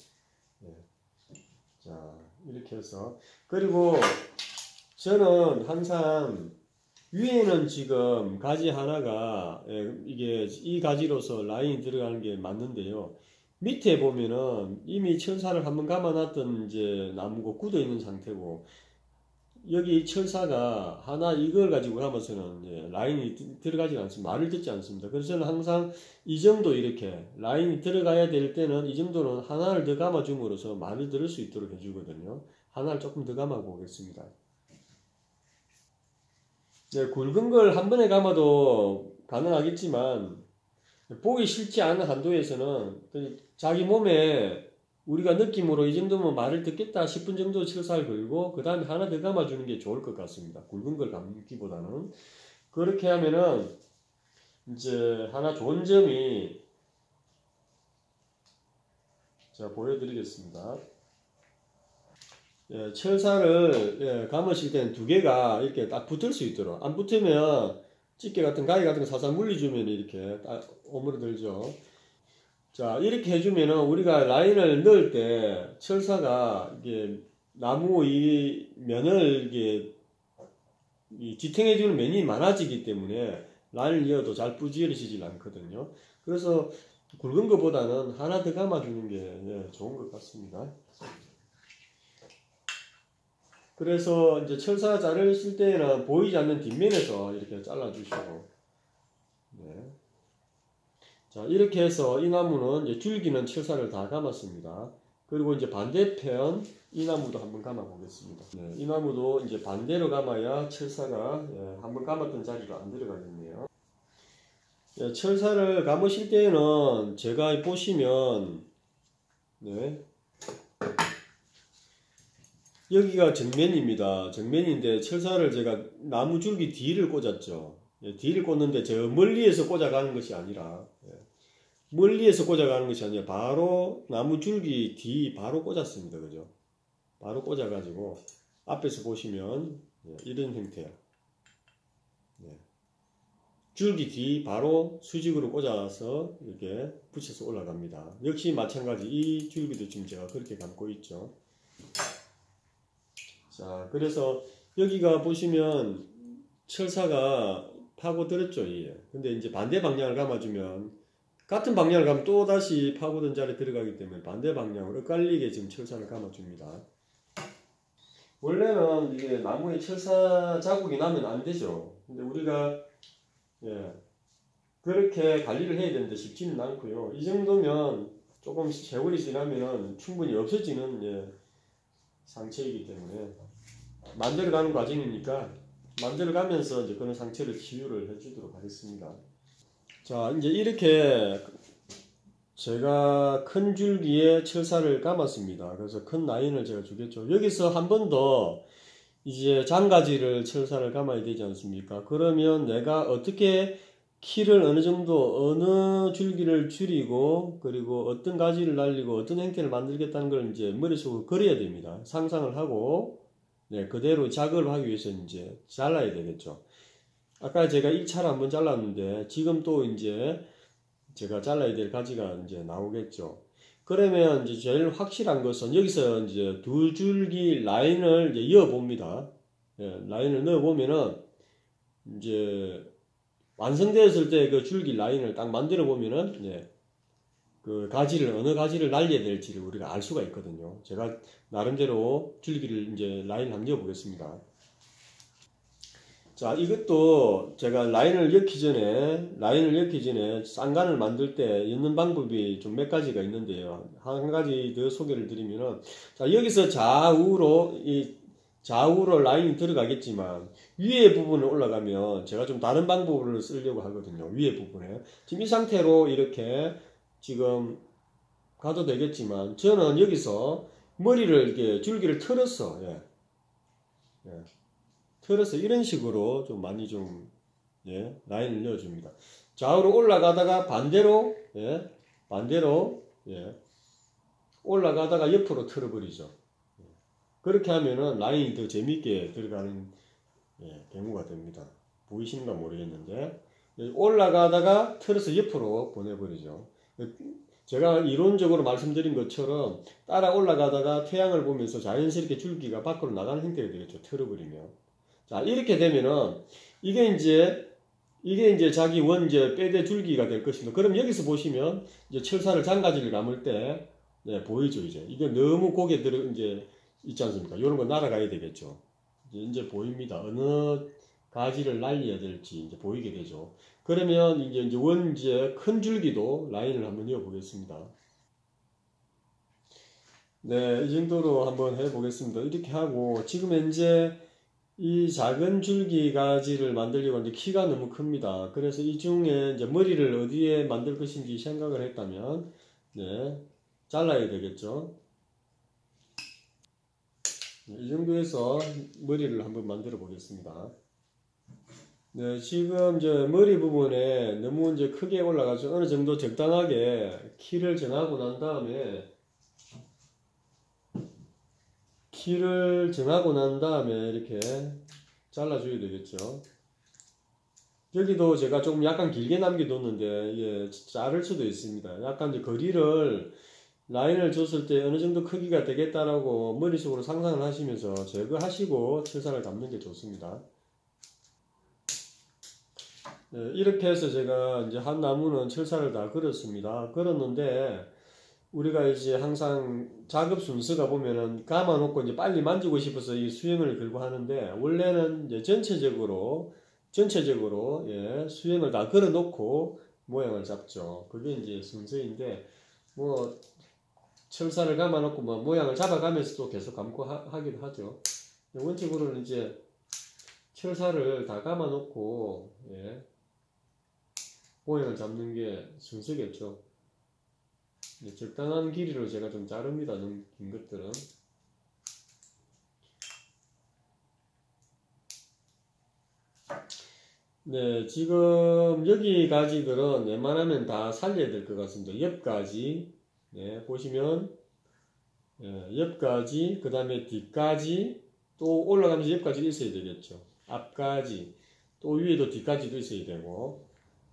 자, 이렇게 해서 그리고 저는 항상 위에는 지금 가지 하나가 이게 이 가지로서 라인이 들어가는 게 맞는데요. 밑에 보면은 이미 철사를 한번 감아놨던 이제 나무고 굳어 있는 상태고 여기 철사가 하나 이걸 가지고 감아서는 라인이 들어가지 않습니다. 말을 듣지 않습니다. 그래서 저는 항상 이 정도 이렇게 라인이 들어가야 될 때는 이 정도는 하나를 더 감아줌으로써 말을 들을 수 있도록 해주거든요. 하나를 조금 더 감아 보겠습니다. 굵은 걸 한 번에 감아도 가능하겠지만 보기 싫지 않은 한도에서는 자기 몸에 우리가 느낌으로 이 정도면 말을 듣겠다 싶은 정도 철사를 걸고 그 다음에 하나 더 감아주는 게 좋을 것 같습니다. 굵은 걸 감기보다는. 그렇게 하면은 이제 하나 좋은 점이 제가 보여드리겠습니다. 철사를 감으실 때는 두 개가 이렇게 딱 붙을 수 있도록, 안 붙으면 집게 같은 가위 같은 거 살살 물려주면 이렇게 딱 오므러들죠. 자, 이렇게 해주면은 우리가 라인을 넣을 때 철사가 이게 나무 이 면을 이게 지탱해주는 면이 많아지기 때문에 라인을 이어도 잘 부지런해지질 않거든요. 그래서 굵은 것보다는 하나 더 감아주는 게 좋은 것 같습니다. 그래서 이제 철사 자르실 때는 보이지 않는 뒷면에서 이렇게 잘라주시고, 자, 이렇게 해서 이 나무는 이제 줄기는 철사를 다 감았습니다. 그리고 이제 반대편 이 나무도 한번 감아 보겠습니다. 이 나무도 이제 반대로 감아야 철사가 한번 감았던 자리로 안 들어가겠네요. 철사를 감으실 때는 제가 보시면 여기가 정면입니다. 정면인데 철사를 제가 나무 줄기 뒤를 꽂았죠. 뒤를 꽂는데 저 멀리에서 꽂아가는 것이 아니라 바로 나무 줄기 뒤 바로 꽂았습니다. 그죠? 바로 꽂아가지고 앞에서 보시면 이런 형태야. 줄기 뒤 바로 수직으로 꽂아서 이렇게 붙여서 올라갑니다. 역시 마찬가지 이 줄기도 지금 제가 그렇게 감고 있죠. 자, 그래서 여기가 보시면 철사가 파고들었죠. 근데 이제 반대 방향을 감아주면 같은 방향을 가면 또 다시 파고든 자리에 들어가기 때문에 반대 방향으로 엇갈리게 지금 철사를 감아줍니다. 원래는 이게 나무에 철사 자국이 나면 안 되죠. 근데 우리가 그렇게 관리를 해야 되는데 쉽지는 않고요. 이 정도면 조금 세월이 지나면 충분히 없어지는 상처이기 때문에 만들어가는 과정이니까 만들어가면서 이제 그런 상처를 치유를 해주도록 하겠습니다. 자, 이제 이렇게 제가 큰 줄기에 철사를 감았습니다. 그래서 큰 라인을 제가 주겠죠. 여기서 한 번 더 이제 장가지를 철사를 감아야 되지 않습니까? 그러면 내가 어떻게 키를 어느 정도 어느 줄기를 줄이고 그리고 어떤 가지를 날리고 어떤 형태를 만들겠다는 걸 이제 머릿속으로 그려야 됩니다. 상상을 하고 그대로 작업을 하기 위해서 이제 잘라야 되겠죠. 아까 제가 1차로 한번 잘랐는데 지금 또 이제 제가 잘라야 될 가지가 이제 나오겠죠. 그러면 이제 제일 확실한 것은 여기서 이제 두 줄기 라인을 이제 이어 봅니다. 라인을 넣어 보면은 이제 완성되었을 때 그 줄기 라인을 딱 만들어 보면은 그 가지를 어느 가지를 날려야 될지를 우리가 알 수가 있거든요. 제가 나름대로 줄기를 이제 라인을 한번 넣어 보겠습니다. 자, 이것도 제가 라인을 넣기 전에 쌍간을 만들 때 엮는 방법이 좀 몇 가지가 있는데요. 한 가지 더 소개를 드리면은, 자, 여기서 좌우로 라인이 들어가겠지만, 위에 부분을 올라가면 제가 좀 다른 방법을 쓰려고 하거든요. 위에 부분에. 지금 이 상태로 이렇게 지금 가도 되겠지만, 저는 여기서 머리를 이렇게 줄기를 틀어서, 틀어서 이런 식으로 좀 많이 라인을 넣어줍니다. 좌우로 올라가다가 반대로 올라가다가 옆으로 틀어버리죠. 그렇게 하면은 라인이 더 재밌게 들어가는 경우가 됩니다. 보이시는가 모르겠는데, 올라가다가 틀어서 옆으로 보내버리죠. 제가 이론적으로 말씀드린 것처럼 따라 올라가다가 태양을 보면서 자연스럽게 줄기가 밖으로 나가는 형태가 되겠죠. 틀어버리면. 자, 이렇게 되면은 이게 이제 자기 원재 빼대 줄기가 될 것입니다. 그럼 여기서 보시면 이제 철사를 장가지를 감을 때 보이죠. 이게 너무 고개 들어 이제 있지 않습니까? 이런 거 날아가야 되겠죠. 이제 보입니다. 어느 가지를 날려야 될지 이제 보이게 되죠. 그러면 이제 원재 큰 줄기도 라인을 한번 이어 보겠습니다. 네, 이 정도로 한번 해 보겠습니다. 이렇게 하고 지금 현재 이 작은 줄기 가지를 만들려고 하는데 키가 너무 큽니다. 그래서 이 중에 이제 머리를 어디에 만들 것인지 생각을 했다면, 잘라야 되겠죠. 이 정도에서 머리를 한번 만들어 보겠습니다. 네, 지금 이제 머리 부분에 너무 이제 크게 올라가서 어느 정도 적당하게 키를 정하고 난 다음에 이렇게 잘라줘야 되겠죠. 여기도 제가 조금 약간 길게 남겨뒀는데 자를 수도 있습니다. 약간 이제 거리를 라인을 줬을 때 어느 정도 크기가 되겠다라고 머릿속으로 상상을 하시면서 제거하시고 철사를 감는 게 좋습니다. 이렇게 해서 제가 이제 한 나무는 철사를 다 걸었습니다. 걸었는데 우리가 이제 항상 작업 순서가 보면은 감아놓고 이제 빨리 만지고 싶어서 이 수행을 걸고 하는데, 원래는 이제 전체적으로 수행을 다 걸어놓고 모양을 잡죠. 그게 이제 순서인데, 뭐 철사를 감아놓고 뭐 모양을 잡아가면서 또 계속 감고 하기도 하죠. 원칙으로는 이제 철사를 다 감아놓고 모양을 잡는 게 순서겠죠. 적당한 길이로 제가 좀 자릅니다. 너무 긴 것들은. 네, 지금 여기 가지들은 웬만하면 다 살려야 될 것 같습니다. 옆가지, 보시면 옆가지, 그 다음에 뒷가지, 또 올라가면서 옆가지도 있어야 되겠죠. 앞가지, 또 위에도 뒷가지도 있어야 되고,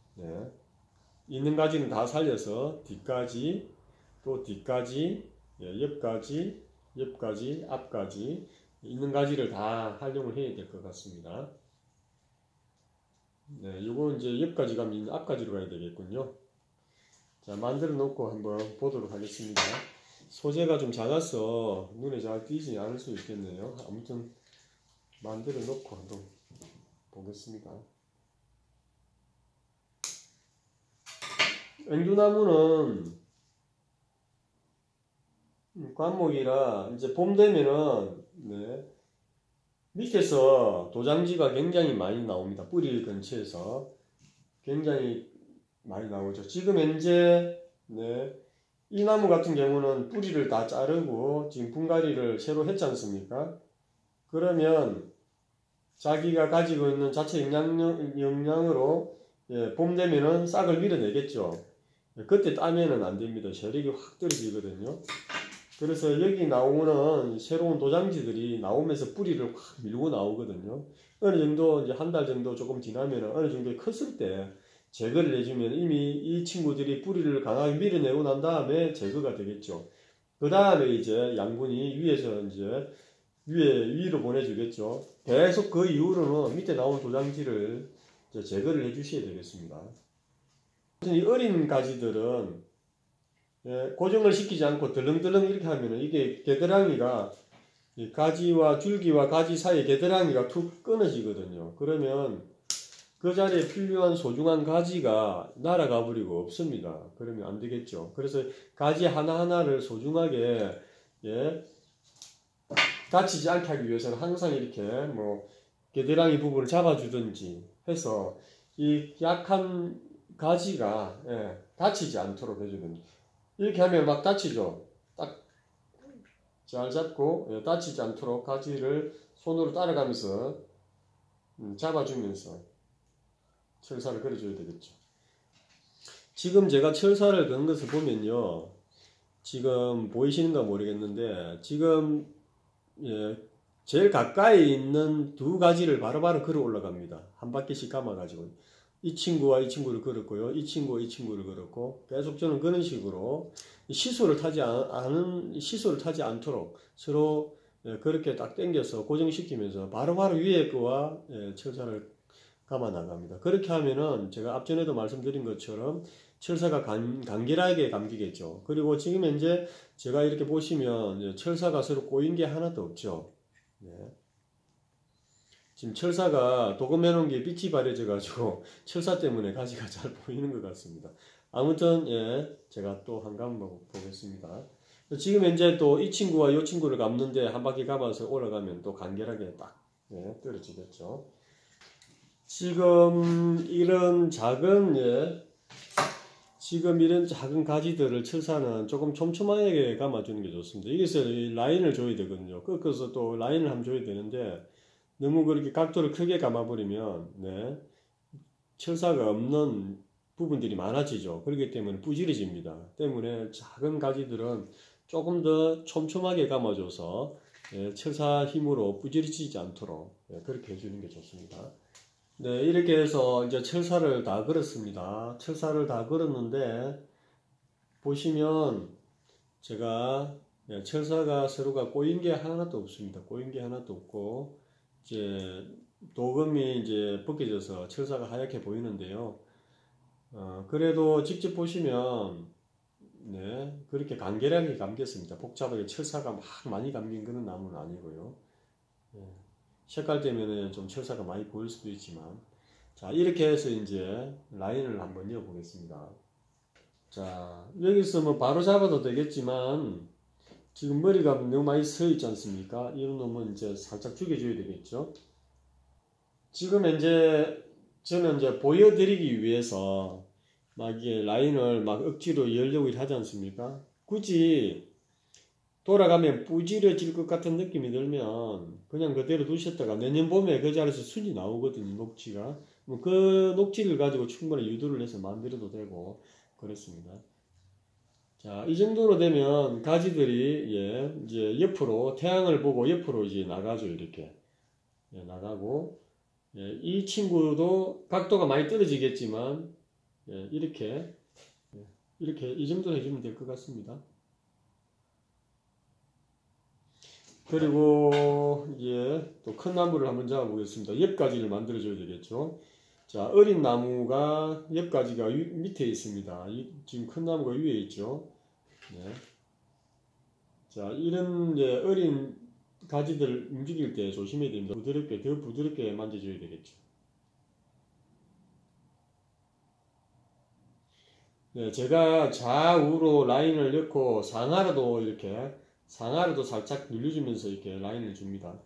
있는 가지는 다 살려서 뒷가지, 또 뒷가지, 옆가지, 앞가지, 있는 가지를 다 활용을 해야 될 것 같습니다. 요거 이제 옆가지 가면 앞가지로 가야 되겠군요. 자, 만들어 놓고 한번 보도록 하겠습니다. 소재가 좀 작아서 눈에 잘 띄지 않을 수 있겠네요. 아무튼 만들어 놓고 한번 보겠습니다. 앵두나무는 관목이라 이제 봄 되면은 밑에서 도장지가 굉장히 많이 나옵니다. 뿌리 근처에서 굉장히 많이 나오죠. 지금 현재 이 나무 같은 경우는 뿌리를 다 자르고 지금 분갈이를 새로 했지 않습니까? 그러면 자기가 가지고 있는 자체 영양으로 봄 되면은 싹을 밀어내겠죠. 그때 따면은 안 됩니다. 세력이 확 떨어지거든요. 그래서 여기 나오는 새로운 도장지들이 나오면서 뿌리를 확 밀고 나오거든요. 어느 정도 이제 한 달 정도 조금 지나면 어느 정도 컸을 때 제거를 해주면 이미 이 친구들이 뿌리를 강하게 밀어내고 난 다음에 제거가 되겠죠. 그 다음에 이제 양분이 위에서 이제 위로 보내주겠죠. 계속 그 이후로는 밑에 나온 도장지를 이제 제거를 해 주셔야 되겠습니다. 이 어린 가지들은 고정을 시키지 않고 덜렁덜렁 이렇게 하면은 이게 겨드랑이가 이 가지와 줄기와 가지 사이에 겨드랑이가 툭 끊어지거든요. 그러면 그 자리에 필요한 소중한 가지가 날아가 버리고 없습니다. 그러면 안 되겠죠. 그래서 가지 하나하나를 소중하게 다치지 않게 하기 위해서는 항상 이렇게 뭐 겨드랑이 부분을 잡아주든지 해서 이 약한 가지가 다치지 않도록 해주든지. 이렇게 하면 막 다치죠. 딱 잘 잡고 다치지 않도록 가지를 손으로 따라가면서 잡아주면서 철사를 그려줘야 되겠죠. 지금 제가 철사를 그은 것을 보면요, 지금 보이시는가 모르겠는데 지금 제일 가까이 있는 두 가지를 바로바로 걸어 올라갑니다. 한 바퀴씩 감아가지고 이 친구와 이 친구를 걸었고요, 이 친구와 이 친구를 걸었고, 계속 저는 그런 식으로 시소를 타지 않도록 서로 그렇게 딱 당겨서 고정시키면서 바로바로 위에 거와 철사를 감아 나갑니다. 그렇게 하면은 제가 앞전에도 말씀드린 것처럼 철사가 간결하게 감기겠죠. 그리고 지금 현재 제가 이렇게 보시면 철사가 서로 꼬인 게 하나도 없죠. 지금 철사가 도금해 놓은 게 빛이 바래져 가지고 철사 때문에 가지가 잘 보이는 것 같습니다. 아무튼 제가 또 한 감 보겠습니다. 지금 현재 또 이 친구와 이 친구를 감는데 한 바퀴 감아서 올라가면 또 간결하게 딱 떨어지겠죠. 지금 이런 작은 가지들을 철사는 조금 촘촘하게 감아주는 게 좋습니다. 여기서 라인을 줘야 되거든요. 꺾어서 또 라인을 한번 줘야 되는데 너무 그렇게 각도를 크게 감아버리면 철사가 없는 부분들이 많아지죠. 그렇기 때문에 부질해집니다. 때문에 작은 가지들은 조금 더 촘촘하게 감아줘서 철사 힘으로 부질해지지 않도록 그렇게 해주는 게 좋습니다. 네, 이렇게 해서 이제 철사를 다 걸었습니다. 철사를 다 걸었는데 보시면 제가 철사가 서로가 꼬인 게 하나도 없습니다. 꼬인 게 하나도 없고 이제 도금이 이제 벗겨져서 철사가 하얗게 보이는데요. 그래도 직접 보시면 그렇게 간결하게 감겼습니다. 복잡하게 철사가 막 많이 감긴 그런 나무는 아니고요. 색깔 때문에 좀 철사가 많이 보일 수도 있지만, 자, 이렇게 해서 이제 라인을 한번 이어 보겠습니다. 자, 여기서 뭐 바로 잡아도 되겠지만 지금 머리가 너무 많이 서 있지 않습니까? 이런 놈은 이제 살짝 죽여줘야 되겠죠. 지금 현재 저는 이제 보여드리기 위해서 막 이게 라인을 막 억지로 열려고 하지 않습니까? 굳이 돌아가면 부질해질 것 같은 느낌이 들면 그냥 그대로 두셨다가 내년 봄에 그 자리에서 순이 나오거든요. 녹지가. 그 녹지를 가지고 충분히 유도를 해서 만들어도 되고 그렇습니다. 자, 이 정도로 되면 가지들이 이제 옆으로 태양을 보고 옆으로 이제 나가죠. 이렇게 나가고 이 친구도 각도가 많이 떨어지겠지만 이렇게 이 정도 해주면 될 것 같습니다. 그리고 또 큰 나무를 한번 잡아보겠습니다. 옆가지를 만들어줘야 되겠죠. 자, 어린 나무가 옆가지가 밑에 있습니다. 지금 큰 나무가 위에 있죠. 자, 이런 어린 가지들 움직일 때 조심해야 됩니다. 더 부드럽게 만져줘야 되겠죠. 제가 좌우로 라인을 넣고 상하로도 살짝 눌러주면서 이렇게 라인을 줍니다.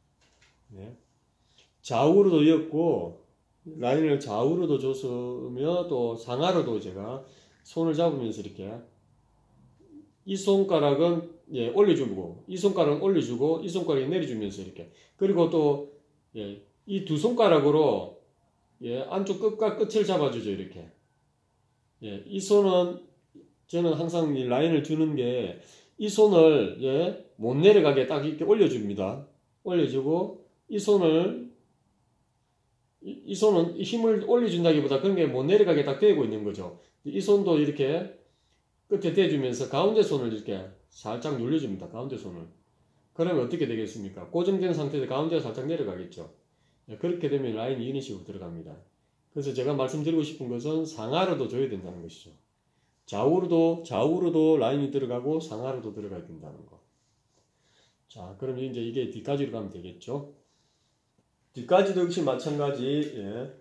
좌우로도 엮고 라인을 좌우로도 줬으며 또 상하로도 제가 손을 잡으면서 이렇게 이 손가락은 올려주고 이 손가락은 올려주고 이 손가락이 내려주면서 이렇게 그리고 또 이 두 손가락으로 안쪽 끝과 끝을 잡아주죠. 이렇게 이 손은 저는 항상 이 라인을 주는 게 이 손을 못 내려가게 딱 이렇게 올려줍니다. 올려주고 이 손은 힘을 올려준다기보다 그런 게 못 내려가게 딱 대고 있는 거죠. 이 손도 이렇게 끝에 대주면서 가운데 손을 이렇게 살짝 눌러줍니다. 가운데 손을. 그러면 어떻게 되겠습니까? 고정된 상태에서 가운데가 살짝 내려가겠죠. 그렇게 되면 라인이 이런 식으로 들어갑니다. 그래서 제가 말씀드리고 싶은 것은 상하로도 줘야 된다는 것이죠. 좌우로도 라인이 들어가고 상하로도 들어가야 된다는 거. 자, 그럼 이제 이게 뒤까지로 가면 되겠죠. 뒤까지도 역시 마찬가지. 예.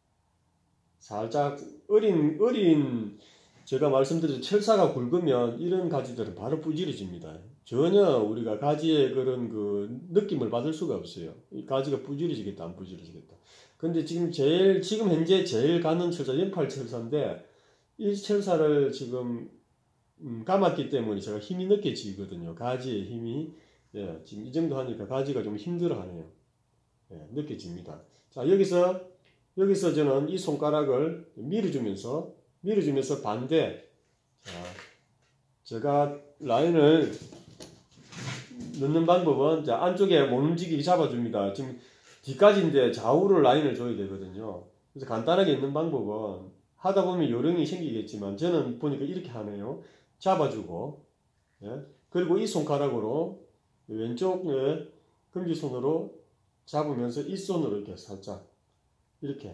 살짝 어린 제가 말씀드린 철사가 굵으면 이런 가지들은 바로 부지러집니다. 전혀 우리가 가지의 그런 그 느낌을 받을 수가 없어요. 이 가지가 부지러지겠다, 안 부지러지겠다. 근데 지금 현재 제일 가는 철사, 연팔 철사인데, 이 철사를 지금, 감았기 때문에 제가 힘이 느껴지거든요. 가지의 힘이. 예, 지금 이 정도 하니까 가지가 좀 힘들어 하네요. 예, 느껴집니다. 자, 여기서 저는 이 손가락을 밀어주면서 반대. 자, 제가 라인을 넣는 방법은 자, 안쪽에 못 움직이게 잡아줍니다. 지금 뒤까지인데 좌우로 라인을 줘야 되거든요. 그래서 간단하게 있는 방법은 하다 보면 요령이 생기겠지만 저는 보니까 이렇게 하네요. 잡아주고, 예? 그리고 이 손가락으로 왼쪽 검지손으로 잡으면서 이 손으로 이렇게 살짝 이렇게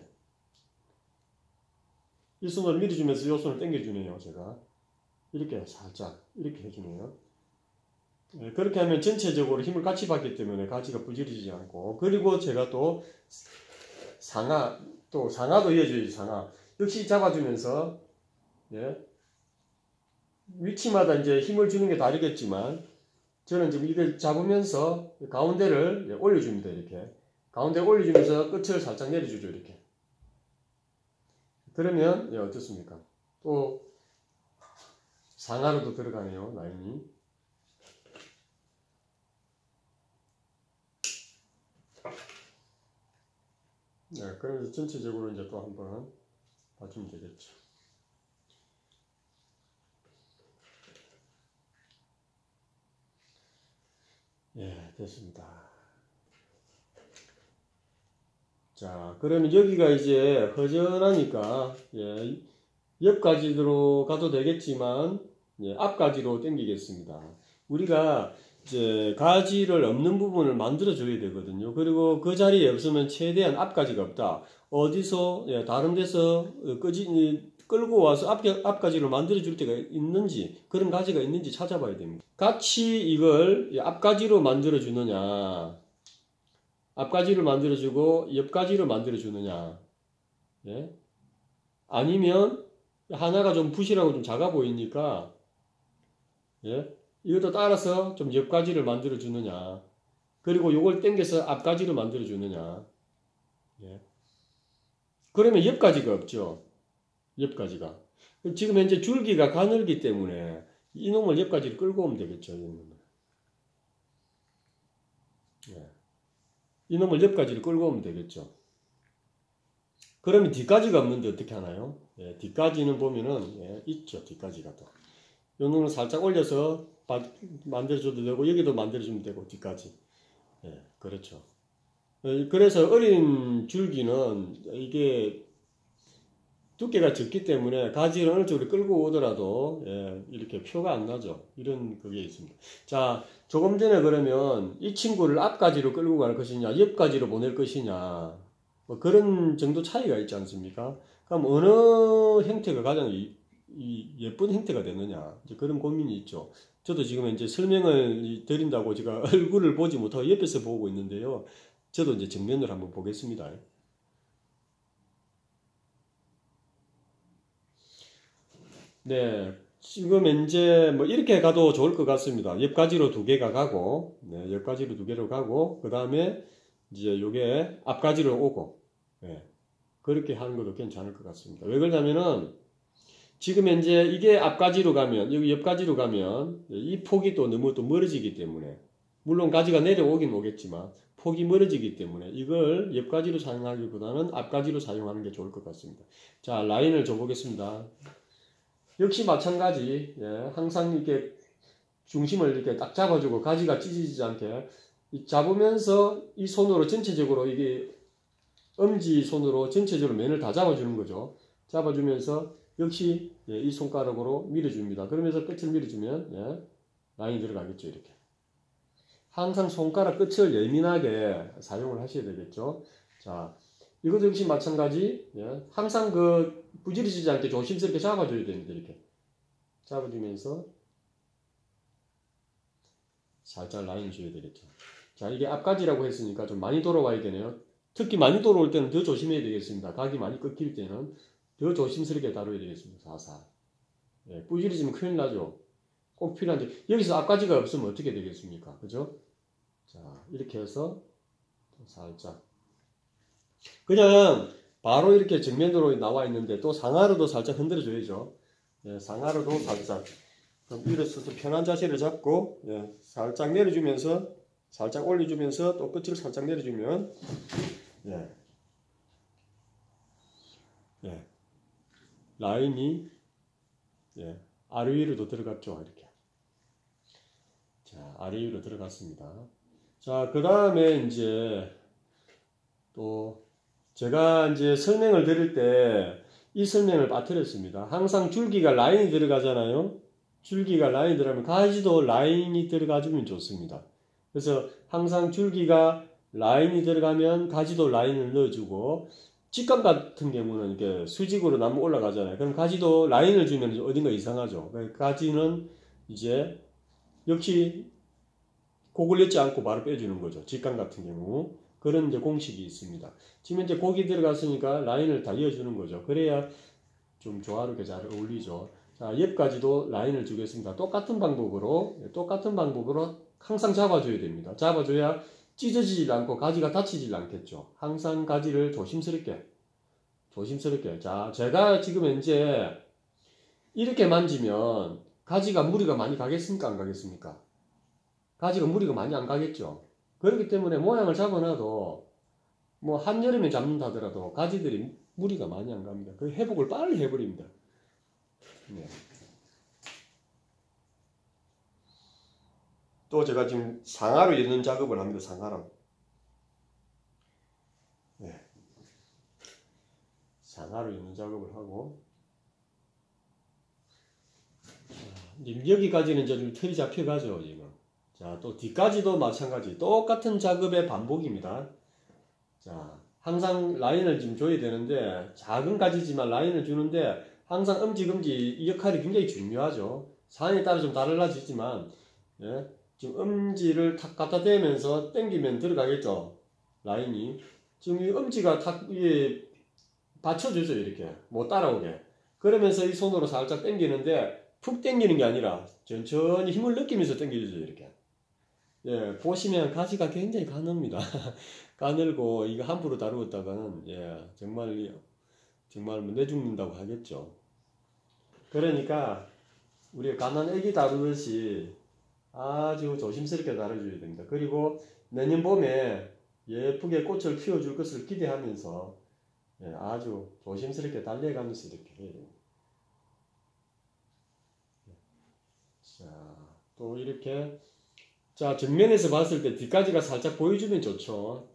이 손으로 밀어주면서 이 손을 당겨주네요. 제가 이렇게 살짝 이렇게 해주네요. 그렇게 하면 전체적으로 힘을 같이 받기 때문에 가지가 부지러지지 않고, 그리고 제가 또 상하도 이어져야지. 상하 역시 잡아주면서, 예, 위치마다 이제 힘을 주는 게 다르겠지만 저는 지금 이걸 잡으면서 가운데를 올려줍니다. 이렇게 가운데 올려주면서 끝을 살짝 내려주죠. 이렇게. 그러면 어떻습니까? 또 상하로도 들어가네요. 라인이. 네, 그러면서 전체적으로 이제 또 한번 봐주면 되겠죠. 예, 됐습니다. 자, 그러면 여기가 이제 허전하니까, 예, 옆가지로 가도 되겠지만, 예, 앞가지로 당기겠습니다. 우리가 이제 가지를 없는 부분을 만들어 줘야 되거든요. 그리고 그 자리에 없으면 최대한 앞가지가 없다. 어디서, 예, 다른 데서 끌고 와서 앞가지를 만들어 줄 때가 있는지, 그런 가지가 있는지 찾아봐야 됩니다. 같이 이걸 앞가지로 만들어 주느냐, 앞가지를 만들어 주고 옆가지를 만들어 주느냐, 예? 아니면 하나가 좀 부실하고 좀 작아 보이니까, 예? 이것도 따라서 좀 옆가지를 만들어 주느냐, 그리고 요걸 당겨서 앞가지로 만들어 주느냐, 예? 그러면 옆가지가 없죠. 옆가지가. 지금 현재 줄기가 가늘기 때문에 이놈을 옆가지로 끌고 오면 되겠죠. 예. 이놈을 옆가지로 끌고 오면 되겠죠. 그러면 뒷가지가 없는데 어떻게 하나요? 예, 뒷가지는 보면은, 예, 있죠. 뒷가지가 또. 요 놈을 살짝 올려서 만들어줘도 되고, 여기도 만들어주면 되고, 뒷가지. 예, 그렇죠. 그래서 어린 줄기는 이게 두께가 적기 때문에 가지를 어느 쪽으로 끌고 오더라도, 예, 이렇게 표가 안 나죠. 이런 그게 있습니다. 자, 조금 전에 그러면 이 친구를 앞가지로 끌고 갈 것이냐, 옆가지로 보낼 것이냐, 뭐 그런 정도 차이가 있지 않습니까? 그럼 어느 형태가 가장 예쁜 형태가 되느냐, 이제 그런 고민이 있죠. 저도 지금 이제 설명을 드린다고 제가 얼굴을 보지 못하고 옆에서 보고 있는데요. 저도 이제 정면을 한번 보겠습니다. 네, 지금 이제 뭐 이렇게 가도 좋을 것 같습니다. 옆가지로 두 개가 가고, 네, 옆가지로 두 개로 가고, 그 다음에 이제 요게 앞가지로 오고, 네, 그렇게 하는 것도 괜찮을 것 같습니다. 왜 그러냐면은 지금 이제 이게 앞가지로 가면, 여기 옆가지로 가면 이 폭이 또 너무 또 멀어지기 때문에, 물론 가지가 내려오긴 오겠지만 폭이 멀어지기 때문에 이걸 옆가지로 사용하기보다는 앞가지로 사용하는 게 좋을 것 같습니다. 자, 라인을 줘보겠습니다. 역시 마찬가지, 예, 항상 이렇게 중심을 이렇게 딱 잡아주고 가지가 찢어지지 않게 잡으면서 이 손으로 전체적으로 이게 엄지 손으로 전체적으로 면을 다 잡아주는 거죠. 잡아주면서 역시, 예, 이 손가락으로 밀어줍니다. 그러면서 끝을 밀어주면, 예, 라인이 들어가겠죠. 이렇게 항상 손가락 끝을 예민하게 사용을 하셔야 되겠죠. 자, 이것도 역시 마찬가지. 예. 항상 그 부지리지 않게 조심스럽게 잡아줘야 됩니다. 이렇게 잡아주면서 살짝 라인 줘야 되겠죠. 자, 이게 앞가지라고 했으니까 좀 많이 돌아와야 되네요. 특히 많이 돌아올 때는 더 조심해야 되겠습니다. 각이 많이 꺾일 때는 더 조심스럽게 다뤄야 되겠습니다. 살살. 예, 부지리지면 큰일 나죠. 꼭 필요한데 여기서 앞가지가 없으면 어떻게 되겠습니까? 그죠? 자, 이렇게 해서 살짝 그냥 바로 이렇게 정면으로 나와 있는데 또 상하로도 살짝 흔들어 줘야죠. 예, 상하로도 살짝 그럼 일어서서 편한 자세를 잡고 예, 살짝 내려주면서 살짝 올려주면서 또 끝을 살짝 내려주면 예, 예, 라인이 예, 아래 위로도 들어갔죠. 이렇게 자, 아래 위로 들어갔습니다. 자, 그 다음에 이제 또 제가 이제 설명을 드릴 때 이 설명을 빠뜨렸습니다. 항상 줄기가 라인이 들어가잖아요. 줄기가 라인이 들어가면 가지도 라인이 들어가주면 좋습니다. 그래서 항상 줄기가 라인이 들어가면 가지도 라인을 넣어주고 직감 같은 경우는 이렇게 수직으로 나무 올라가잖아요. 그럼 가지도 라인을 주면 어딘가 이상하죠. 가지는 이제 역시 곡을 넣지 않고 바로 빼주는 거죠. 직감 같은 경우. 그런 이제 공식이 있습니다. 지금 이제 곡이 들어갔으니까 라인을 다 이어주는 거죠. 그래야 좀 조화롭게 잘 어울리죠. 자, 옆까지도 라인을 주겠습니다. 똑같은 방법으로 항상 잡아줘야 됩니다. 잡아줘야 찢어지지 않고 가지가 다치지 않겠죠. 항상 가지를 조심스럽게. 자, 제가 지금 이제 이렇게 만지면 가지가 무리가 많이 가겠습니까? 안 가겠습니까? 가지가 무리가 많이 안 가겠죠. 그렇기 때문에 모양을 잡아놔도 뭐 한여름에 잡는다 하더라도 가지들이 무리가 많이 안 갑니다. 그 회복을 빨리 해버립니다. 네. 또 제가 지금 상하로 엮는 작업을 합니다. 상하로. 네. 상하로 엮는 작업을 하고 여기까지는 이제 좀 틀이 잡혀가죠. 지금. 자, 또 뒤까지도 마찬가지. 똑같은 작업의 반복입니다. 자, 항상 라인을 좀 줘야 되는데, 작은 가지지만 라인을 주는데, 항상 엄지검지 이 역할이 굉장히 중요하죠. 사안에 따라 좀 달라지지만, 예, 지금 엄지를 탁 갖다 대면서 당기면 들어가겠죠. 라인이. 지금 이 엄지가 탁, 위에 받쳐주죠. 이렇게. 못 따라오게. 그러면서 이 손으로 살짝 당기는데, 푹 당기는 게 아니라, 천천히 힘을 느끼면서 당겨주죠. 이렇게. 예, 보시면 가지가 굉장히 가늡니다. 가늘고 이거 함부로 다루었다가는 예, 정말 뭐 내죽는다고 하겠죠. 그러니까 우리가 가난 애기 다루듯이 아주 조심스럽게 다뤄줘야 됩니다. 그리고 내년 봄에 예쁘게 꽃을 피워줄 것을 기대하면서 예, 아주 조심스럽게 달려가면서 이렇게 해야 됩니다. 자, 또 이렇게 자, 정면에서 봤을 때 뒷가지가 살짝 보여주면 좋죠.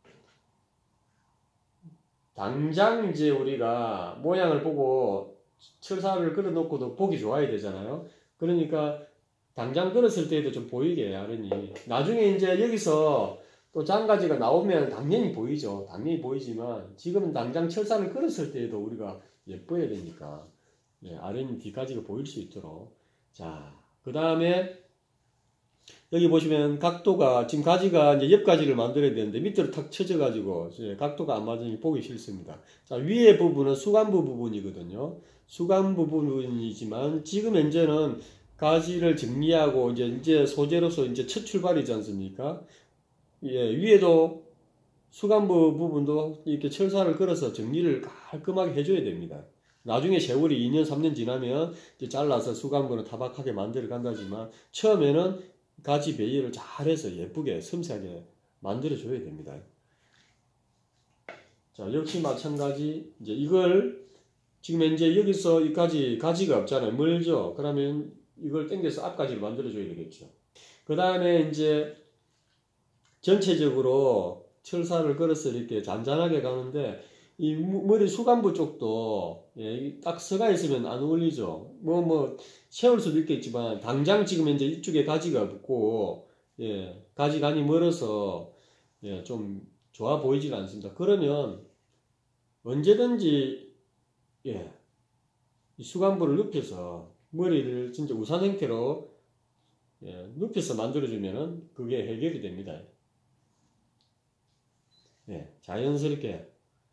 당장 이제 우리가 모양을 보고 철사를 걸어 놓고도 보기 좋아야 되잖아요. 그러니까 당장 걸었을 때에도 좀 보이게 하려니 나중에 이제 여기서 또 장가지가 나오면 당연히 보이죠. 당연히 보이지만 지금은 당장 철사를 걸었을 때에도 우리가 예뻐야 되니까 예, 아랫니 뒷가지가 보일 수 있도록 자, 그 다음에 여기 보시면 각도가 지금 가지가 이제 옆가지를 만들어야 되는데 밑으로 탁 쳐져 가지고 각도가 안 맞으니 보기 싫습니다. 자, 위에 부분은 수간부 부분이거든요. 수간부 부분이지만 지금 현재는 가지를 정리하고 이제 소재로서 이제 첫 출발이지 않습니까? 예, 위에도 수간부 부분도 이렇게 철사를 걸어서 정리를 깔끔하게 해줘야 됩니다. 나중에 세월이 2년, 3년 지나면 이제 잘라서 수간부는 타박하게 만들어 간다지만 처음에는 가지 베이를 잘해서 예쁘게 섬세하게 만들어줘야 됩니다. 자, 역시 마찬가지 이제 이걸 지금 이제 여기서 이 가지가 없잖아요. 멀죠. 그러면 이걸 당겨서 앞가지를 만들어줘야 되겠죠. 그 다음에 이제 전체적으로 철사를 걸어서 이렇게 잔잔하게 가는데 이 머리 수간부 쪽도 예, 딱 서가 있으면 안 어울리죠. 세울 수도 있겠지만 당장 지금 이제 이쪽에 가지가 없고 예, 가지간이 멀어서 예, 좀 좋아 보이지가 않습니다. 그러면 언제든지 예, 이 수간부를 눕혀서 머리를 진짜 우산 형태로 예, 눕혀서 만들어주면은 그게 해결이 됩니다. 예, 자연스럽게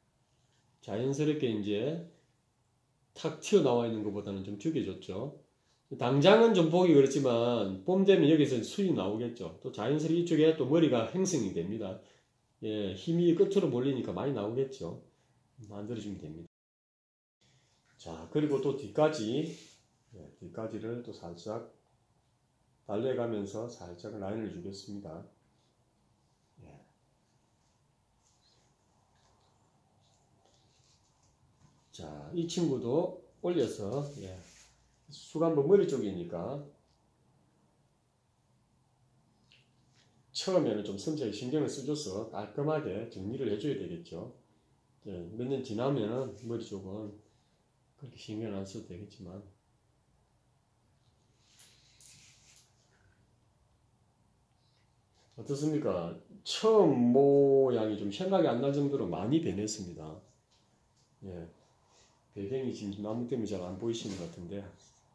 이제 탁 튀어나와 있는 것보다는 좀 죽여줬죠. 당장은 좀 보기 그렇지만 봄 되면 여기서 수이 나오겠죠. 또 자연스럽게 이쪽에 또 머리가 형성이 됩니다. 예, 힘이 끝으로 몰리니까 많이 나오겠죠. 만들어주면 됩니다. 자, 그리고 또 뒤까지 예, 뒷가지를 또 살짝 달래가면서 살짝 라인을 주겠습니다. 예. 자, 이 친구도 올려서 예, 수간부 머리 쪽이니까 처음에는 좀 섬세하게 신경을 써줘서 깔끔하게 정리를 해줘야 되겠죠. 예, 몇 년 지나면은 머리 쪽은 그렇게 신경 안 써도 되겠지만 어떻습니까? 처음 모양이 좀 생각이 안 날 정도로 많이 변했습니다. 예, 배경이 지금 나무 때문에 잘 안 보이시는 것 같은데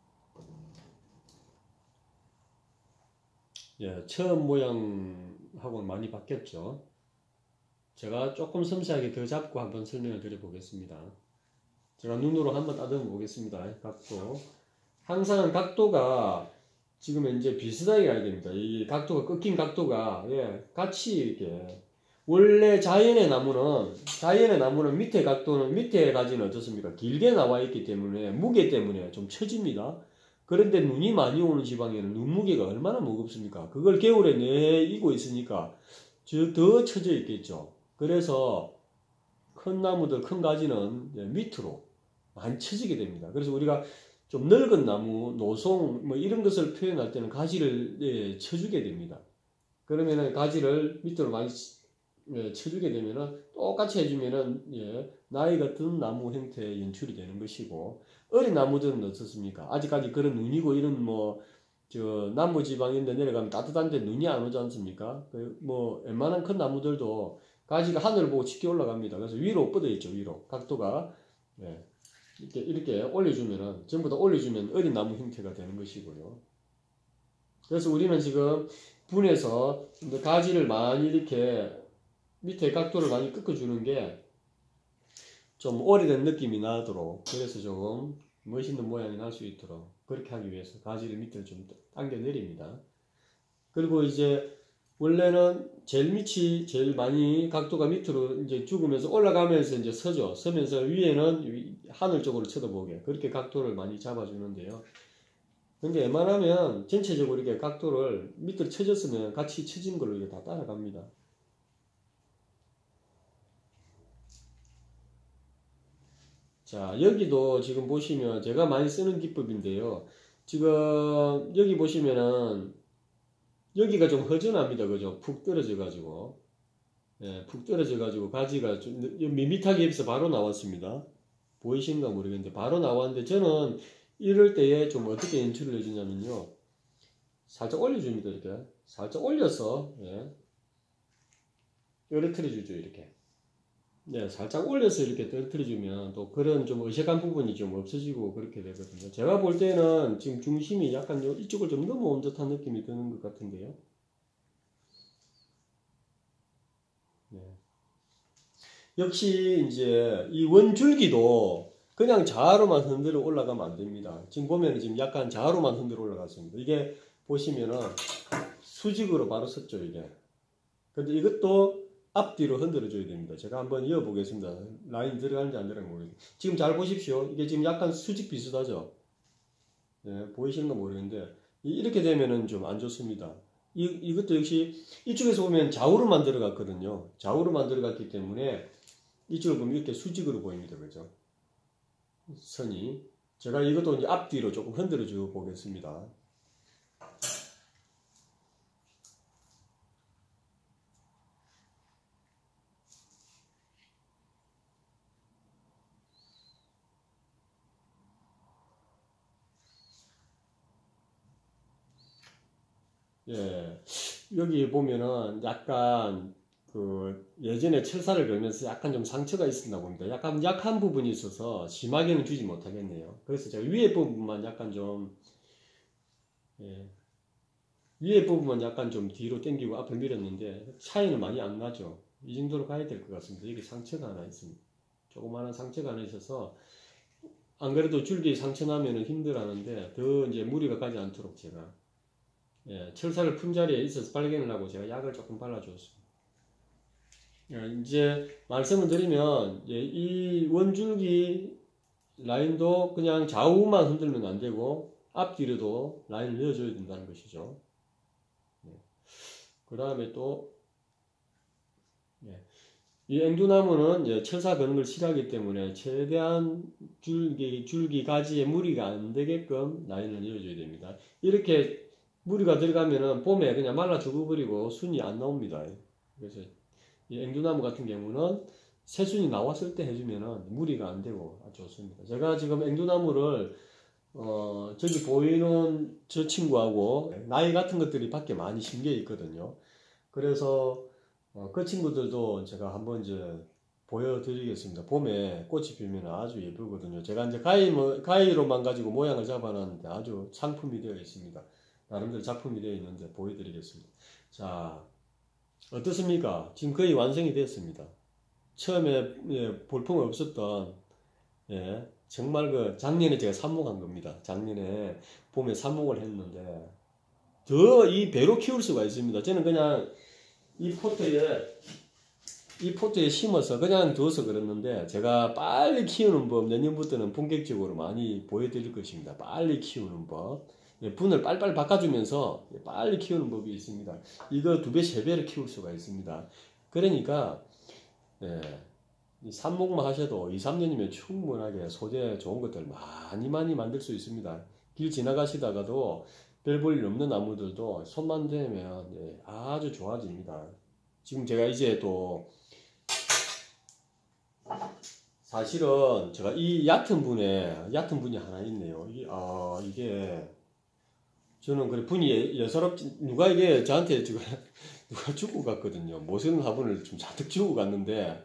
예, 처음 모양하고는 많이 바뀌었죠. 제가 조금 섬세하게 더 잡고 한번 설명을 드려보겠습니다. 제가 눈으로 한번 따듬어 보겠습니다. 각도. 항상 각도가 지금 이제 비슷하게 가야 됩니다. 이 각도가 꺾인 각도가 예, 같이 이렇게 원래 자연의 나무는 밑에 각도는 밑에 가지는 어떻습니까? 길게 나와 있기 때문에 무게 때문에 좀 처집니다. 그런데 눈이 많이 오는 지방에는 눈 무게가 얼마나 무겁습니까? 그걸 겨울에 내이고 있으니까 더 처져 있겠죠. 그래서 큰 나무들 큰 가지는 밑으로 많이 처지게 됩니다. 그래서 우리가 좀 늙은 나무, 노송 뭐 이런 것을 표현할 때는 가지를 예, 쳐주게 됩니다. 그러면은 가지를 밑으로 많이 예, 쳐주게 되면은 똑같이 해주면은 예, 나이가 든 나무 형태의 연출이 되는 것이고 어린 나무들은 어떻습니까? 아직까지 그런 눈이고 이런 뭐 저 남부 지방인데 내려가면 따뜻한데 눈이 안 오지 않습니까? 뭐 웬만한 큰 나무들도 가지가 하늘을 보고 쉽게 올라갑니다. 그래서 위로 뻗어 있죠. 위로 각도가 예, 이렇게 올려주면은 전부 다 올려주면 어린 나무 형태가 되는 것이고요. 그래서 우리는 지금 분해서 가지를 많이 이렇게 밑에 각도를 많이 꺾어주는 게 좀 오래된 느낌이 나도록 그래서 조금 멋있는 모양이 날 수 있도록 그렇게 하기 위해서 가지를 밑으로 좀 당겨 내립니다. 그리고 이제 원래는 제일 밑이 제일 많이 각도가 밑으로 이제 죽으면서 올라가면서 이제 서죠. 서면서 위에는 하늘 쪽으로 쳐다보게 그렇게 각도를 많이 잡아주는데요. 근데 웬만하면 전체적으로 이렇게 각도를 밑으로 쳐졌으면 같이 쳐진 걸로 이게 다 따라갑니다. 자, 여기도 지금 보시면 제가 많이 쓰는 기법인데요. 지금 여기 보시면은 여기가 좀 허전합니다. 그죠? 푹 떨어져 가지고. 예, 푹 떨어져 가지고 가지가 좀 밋밋하게 여기서 바로 나왔습니다. 보이신가 모르겠는데 바로 나왔는데 저는 이럴 때에 좀 어떻게 연출을 해주냐면요. 살짝 올려줍니다. 이렇게. 살짝 올려서 예. 떨어뜨려 주죠. 이렇게. 네, 살짝 올려서 이렇게 떨어뜨려주면 또 그런 좀 어색한 부분이 좀 없어지고 그렇게 되거든요. 제가 볼 때는 지금 중심이 약간 이쪽을 좀 넘어온 듯한 느낌이 드는 것 같은데요. 네. 역시 이제 이 원줄기도 그냥 좌로만 흔들어 올라가면 안 됩니다. 지금 보면 지금 약간 좌로만 흔들어 올라갔습니다. 이게 보시면은 수직으로 바로 섰죠, 이게. 근데 이것도 앞뒤로 흔들어 줘야 됩니다. 제가 한번 이어 보겠습니다. 라인 들어가는지 안 들어가는지 모르겠는데. 지금 잘 보십시오. 이게 지금 약간 수직 비슷하죠? 네, 보이시는 거 모르겠는데, 이렇게 되면은 좀 안 좋습니다. 이것도 역시 이쪽에서 보면 좌우로만 들어갔거든요. 좌우로만 들어갔기 때문에 이쪽을 보면 이렇게 수직으로 보입니다. 그죠? 선이. 제가 이것도 이제 앞뒤로 조금 흔들어 줘 보겠습니다. 예, 여기 보면은 약간 그 예전에 철사를 걸면서 약간 좀 상처가 있었나 봅니다. 약간 약한 부분이 있어서 심하게는 주지 못하겠네요. 그래서 제가 위에 부분만 약간 좀 예, 위에 부분만 약간 좀 뒤로 당기고 앞을 밀었는데 차이는 많이 안 나죠. 이 정도로 가야 될 것 같습니다. 여기 상처가 하나 있습니다. 조그마한 상처가 하나 있어서 안 그래도 줄기 상처 나면은 힘들어하는데 더 이제 무리가 가지 않도록 제가 철사를 푼 자리에 있어서 발견을 하고 제가 약을 조금 발라줬습니다. 이제 말씀을 드리면 이 원줄기 라인도 그냥 좌우만 흔들면 안 되고 앞뒤로도 라인을 넣어줘야 된다는 것이죠. 그 다음에 또 이 앵두나무는 철사 거는 걸 싫어하기 때문에 최대한 줄기 가지에 무리가 안 되게끔 라인을 넣어줘야 됩니다. 이렇게 무리가 들어가면은 봄에 그냥 말라 죽어버리고 순이 안 나옵니다. 그래서 이 앵두나무 같은 경우는 새순이 나왔을 때 해주면은 무리가 안 되고 아주 좋습니다. 제가 지금 앵두나무를 저기 보이는 저 친구하고 나이 같은 것들이 밖에 많이 심겨 있거든요. 그래서 그 친구들도 제가 한번 이제 보여드리겠습니다. 봄에 꽃이 피면 아주 예쁘거든요. 제가 이제 가위로만 가지고 모양을 잡아놨는데 아주 상품이 되어 있습니다. 나름대로 작품이 되어 있는데 보여드리겠습니다. 자, 어떻습니까? 지금 거의 완성이 됐습니다. 처음에 볼품 없었던 정말 그 작년에 제가 삽목한 겁니다. 작년에 봄에 삽목을 했는데 더 이 배로 키울 수가 있습니다. 저는 그냥 이 포트에 심어서 그냥 두어서 그랬는데 제가 빨리 키우는 법 내년부터는 본격적으로 많이 보여드릴 것입니다. 빨리 키우는 법. 분을 빨빨 바꿔주면서 빨리 키우는 법이 있습니다. 이거 2배, 3배를 키울 수가 있습니다. 그러니까 삽목만 하셔도 2, 3년이면 충분하게 소재 좋은 것들 많이 만들 수 있습니다. 길 지나가시다가도 별 볼 일 없는 나무들도 손만 대면 아주 좋아집니다. 지금 제가 이제 또 사실은 제가 이 얕은 분이 하나 있네요. 이게 저는 그래 분이 예사롭지 누가 이게 저한테 지금 누가 주고 갔거든요. 모세는 화분을 좀 잔뜩 주고 갔는데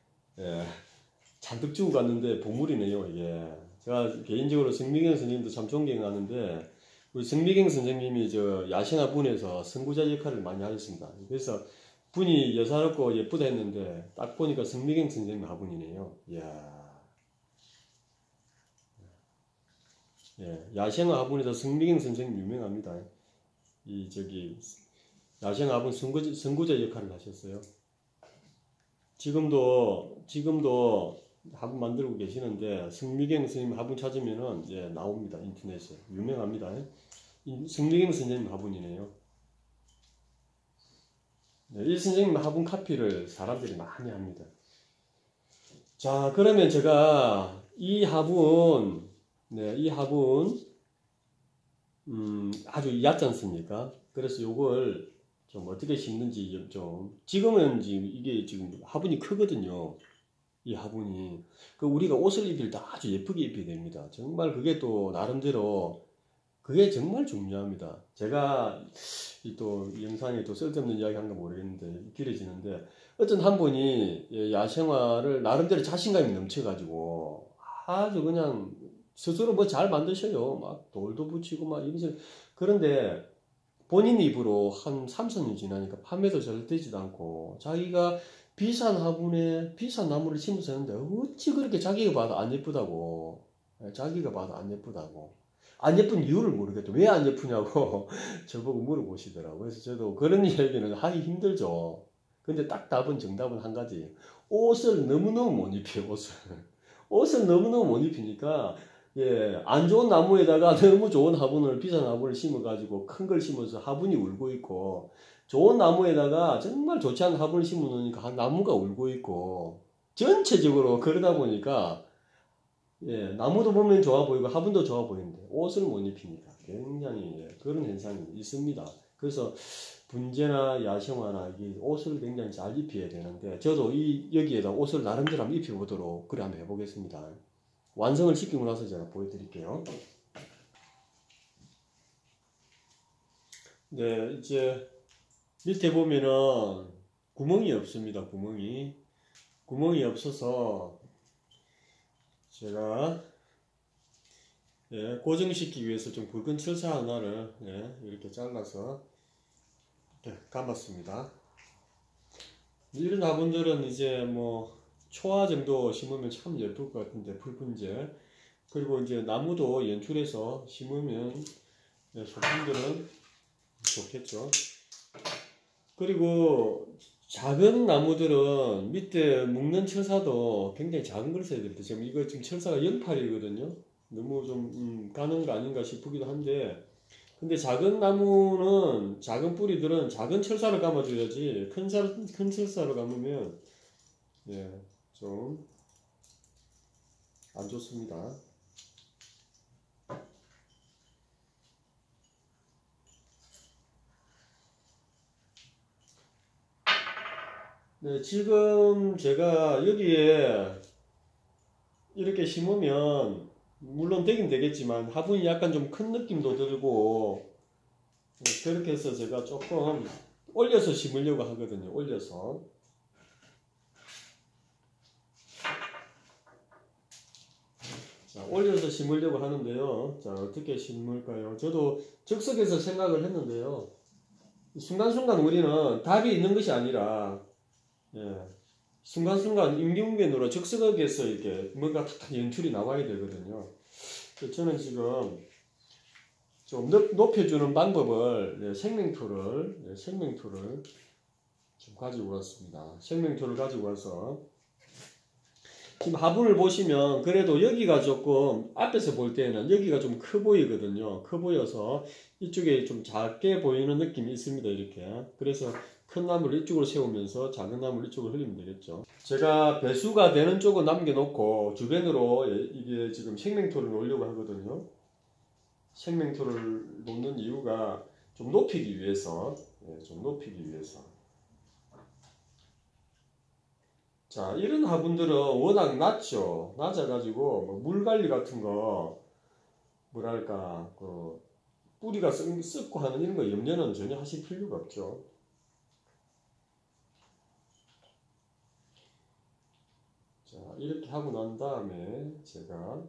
잔뜩 주고 갔는데 보물이네요. 이게 제가 개인적으로 성미경 선생님도 참 존경하는데 우리 성미경 선생님이 저 야생화분에서 선구자 역할을 많이 하셨습니다. 그래서 분이 여사롭고 예쁘다 했는데 딱 보니까 성미경 선생님 화분이네요. 이야. 야생화 화분에서 성미경 선생님 유명합니다. 이 저기 야생화 화분 선구자 역할을 하셨어요. 지금도 화분 만들고 계시는데 성미경 선생님 화분 찾으면은 나옵니다. 인터넷에 유명합니다. 성미경 선생님 화분이네요. 이 선생님 화분 카피를 사람들이 많이 합니다. 자, 그러면 제가 이 화분 아주 얕지 않습니까? 그래서 요걸 좀 어떻게 심는지 지금은 이게 지금 화분이 크거든요. 이 화분이 우리가 옷을 입힐 때 아주 예쁘게 입혀야 됩니다. 정말 그게 또 나름대로 그게 정말 중요합니다. 제가 또 영상에 또 쓸데없는 이야기 한가 모르겠는데 길어지는데 어떤 한 분이 야생화를 나름대로 자신감이 넘쳐가지고 아주 그냥 스스로 뭐 잘 만드셔요. 막 돌도 붙이고 막 이런 그런데 본인 입으로 한 3, 4년 지나니까 판매도 잘 되지도 않고 자기가 비싼 화분에 비싼 나무를 심어서 했는데 어찌 그렇게 자기가 봐도 안 예쁘다고 안 예쁜 이유를 모르겠다. 왜 안 예쁘냐고 저보고 물어보시더라고요. 그래서 저도 그런 얘기는 하기 힘들죠. 근데 딱 정답은 한 가지. 옷을 너무너무 못 입혀요. 옷을 너무너무 못 입히니까 안 좋은 나무에다가 너무 좋은 화분을 비싼 화분을 심어가지고 큰 걸 심어서 화분이 울고 있고 좋은 나무에다가 정말 좋지 않은 화분을 심어 놓으니까 나무가 울고 있고 전체적으로 그러다 보니까 나무도 보면 좋아 보이고 화분도 좋아 보이는데 옷을 못 입히니까 굉장히 그런 현상이 있습니다. 그래서 분재나 야생화나 옷을 굉장히 잘 입혀야 되는데 저도 여기에다 옷을 나름대로 한번 입혀보도록 그래 한번 해보겠습니다. 완성을 시키고 나서 제가 보여드릴게요. 네, 이제 밑에 보면은 구멍이 없습니다. 구멍이 없어서 제가 고정시키기 위해서 좀 굵은 철사 하나를 이렇게 잘라서 이렇게 감았습니다. 이런 화분들은 이제 뭐 초화 정도 심으면 참 예쁠 것 같은데, 풀분재. 그리고 이제 나무도 연출해서 심으면 소품들은 좋겠죠. 그리고 작은 나무들은 밑에 묶는 철사도 굉장히 작은 걸 써야 됩니다. 지금 이거 지금 철사가 0.8이거든요. 너무 좀 가는 거 아닌가 싶기도 한데, 근데 작은 나무는, 작은 뿌리들은 작은 철사로 감아줘야지 큰 철사로 감으면 좀 안 좋습니다. 네, 지금 제가 여기에 이렇게 심으면 물론 되긴 되겠지만 화분이 약간 좀 큰 느낌도 들고, 그렇게 해서 제가 조금 올려서 심으려고 하거든요. 올려서. 자, 올려서 심으려고 하는데요. 자, 어떻게 심을까요? 저도 즉석에서 생각을 했는데요. 순간순간 우리는 답이 있는 것이 아니라, 순간순간 임기응변으로 즉석에서 이렇게 뭔가 탁탁 연출이 나와야 되거든요. 저는 지금 좀 높여주는 방법을, 생명토를 좀 가지고 왔습니다. 생명토를 가지고 와서, 지금 화분을 보시면 그래도 여기가 조금 앞에서 볼 때는 여기가 좀 커 보이거든요. 커 보여서 이쪽에 좀 작게 보이는 느낌이 있습니다. 이렇게. 그래서 큰 나무를 이쪽으로 세우면서 작은 나무를 이쪽으로 흘리면 되겠죠. 제가 배수가 되는 쪽은 남겨놓고 주변으로 이게 지금 생명토를 놓으려고 하거든요. 생명토를 놓는 이유가 좀 높이기 위해서, 자, 이런 화분들은 워낙 낮아가지고 뭐 물관리 같은 거, 뭐랄까, 그 뿌리가 썩고 하는 이런 거 염려는 전혀 하실 필요가 없죠. 자, 이렇게 하고 난 다음에 제가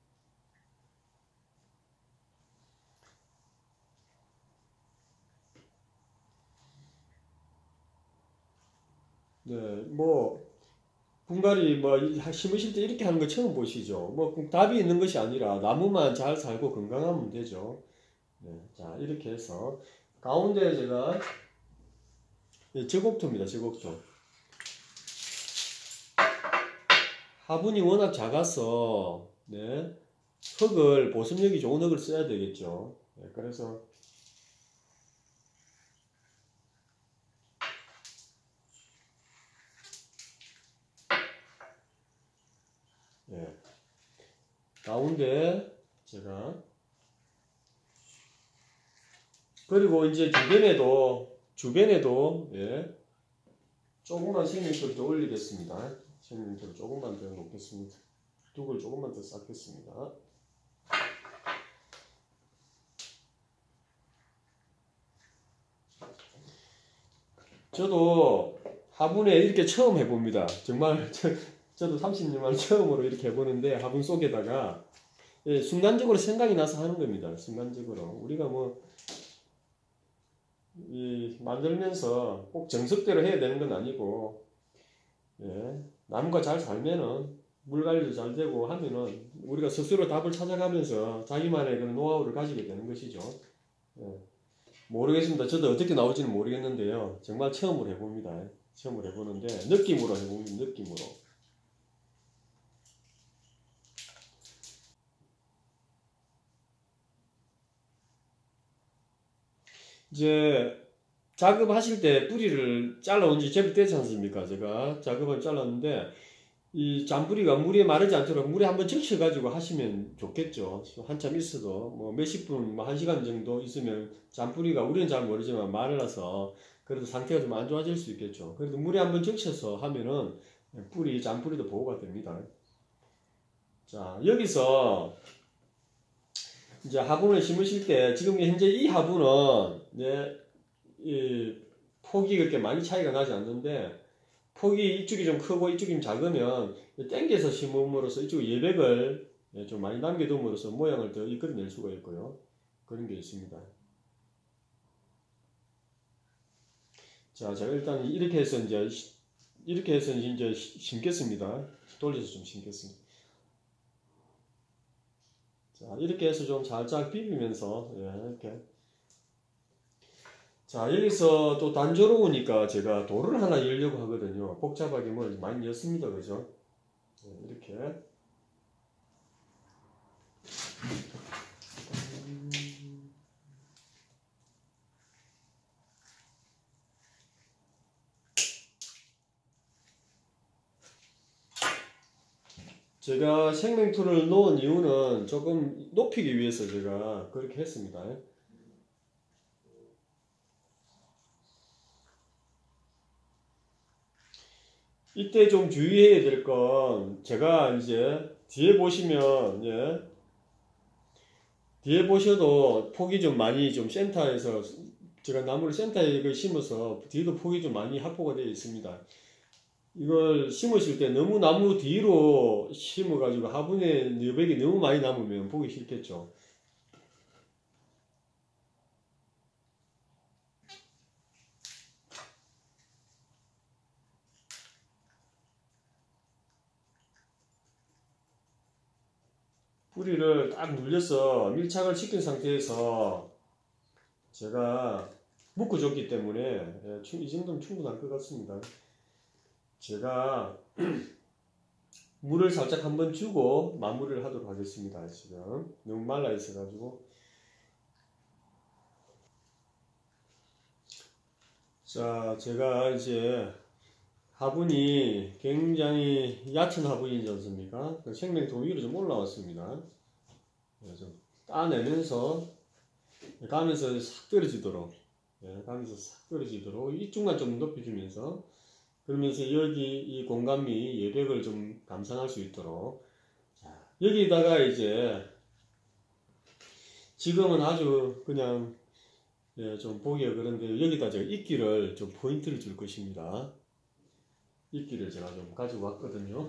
뭐 분갈이 뭐 심으실 때 이렇게 하는 거 처음 보시죠. 뭐 답이 있는 것이 아니라 나무만 잘 살고 건강하면 되죠. 자, 이렇게 해서 가운데 제가 저곡토입니다. 저곡토. 화분이 워낙 작아서 흙을, 보습력이 좋은 흙을 써야 되겠죠. 그래서 가운데 제가, 그리고 이제 주변에도 조금만 생명토를 더 올리겠습니다. 생명토를 조금만 더 놓겠습니다. 둑을 조금만 더 쌓겠습니다. 저도 화분에 이렇게 처음 해봅니다. 정말 저도 30년 만에 처음으로 이렇게 해보는데, 화분 속에다가 순간적으로 생각이 나서 하는 겁니다. 순간적으로 우리가 뭐 만들면서 꼭 정석대로 해야 되는 건 아니고, 나무가 잘 살면은 물 관리도 잘 되고 하면은 우리가 스스로 답을 찾아가면서 자기만의 그런 노하우를 가지게 되는 것이죠. 모르겠습니다. 저도 어떻게 나올지는 모르겠는데요. 정말 처음으로 해봅니다. 처음으로 해보는데 느낌으로 해봅니다. 느낌으로. 이제 작업하실 때 뿌리를 잘라온 지 제법 되지 않습니까? 제가 작업을 잘랐는데 이 잔뿌리가 물에 마르지 않도록 물에 한번 적셔가지고 하시면 좋겠죠. 한참 있어도 뭐 몇십 분, 뭐 1시간 정도 있으면 잔뿌리가, 우리는 잘 모르지만 말라서 그래도 상태가 좀 안 좋아질 수 있겠죠. 그래도 물에 한번 적셔서 하면은 잔뿌리도 보호가 됩니다. 자, 여기서 이제 화분을 심으실 때, 지금 현재 이 화분은 폭이 그렇게 많이 차이가 나지 않는데, 폭이 이쪽이 좀 크고 이쪽이 좀 작으면 땡겨서 심음으로써 이쪽 예백을 좀 많이 남겨둠으로써 모양을 더 이끌어낼 수가 있고요. 그런 게 있습니다. 자, 제가 일단 이렇게 해서 이제 심겠습니다. 돌려서 좀 심겠습니다. 자, 이렇게 해서 좀 살짝 비비면서 이렇게. 자, 여기서 또 단조로우니까 제가 돌을 하나 열려고 하거든요. 복잡하게 뭘 많이 였습니다. 그죠? 이렇게. 제가 생명툴을 놓은 이유는 조금 높이기 위해서 제가 그렇게 했습니다. 이때 좀 주의해야 될 건, 제가 이제 뒤에 보시면, 뒤에 보셔도 폭이 좀 많이 좀 센터에서, 제가 나무를 센터에 심어서 뒤도 폭이 좀 많이 확보가 되어 있습니다. 이걸 심으실 때 너무 나무 뒤로 심어가지고 화분에 여백이 너무 많이 남으면 보기 싫겠죠. 뿌리를 딱 눌려서 밀착을 시킨 상태에서 제가 묶어줬기 때문에 이 정도면 충분할 것 같습니다. 제가 물을 살짝 한번 주고 마무리를 하도록 하겠습니다. 지금 너무 말라 있어가지고. 자, 제가 이제 화분이 굉장히 얕은 화분이지 않습니까? 생명통 위로 좀 올라왔습니다. 그래서 따내면서 가면서 싹 떨어지도록, 가면서 싹 떨어지도록 이쪽만 좀 높여주면서, 그러면서 여기 이 공간미 예백을 좀 감상할 수 있도록. 자, 여기다가 이제 지금은 아주 그냥 좀 보기가 그런데 여기다 제가 이끼를 좀 포인트를 줄 것입니다. 이끼를 제가 좀 가지고 왔거든요.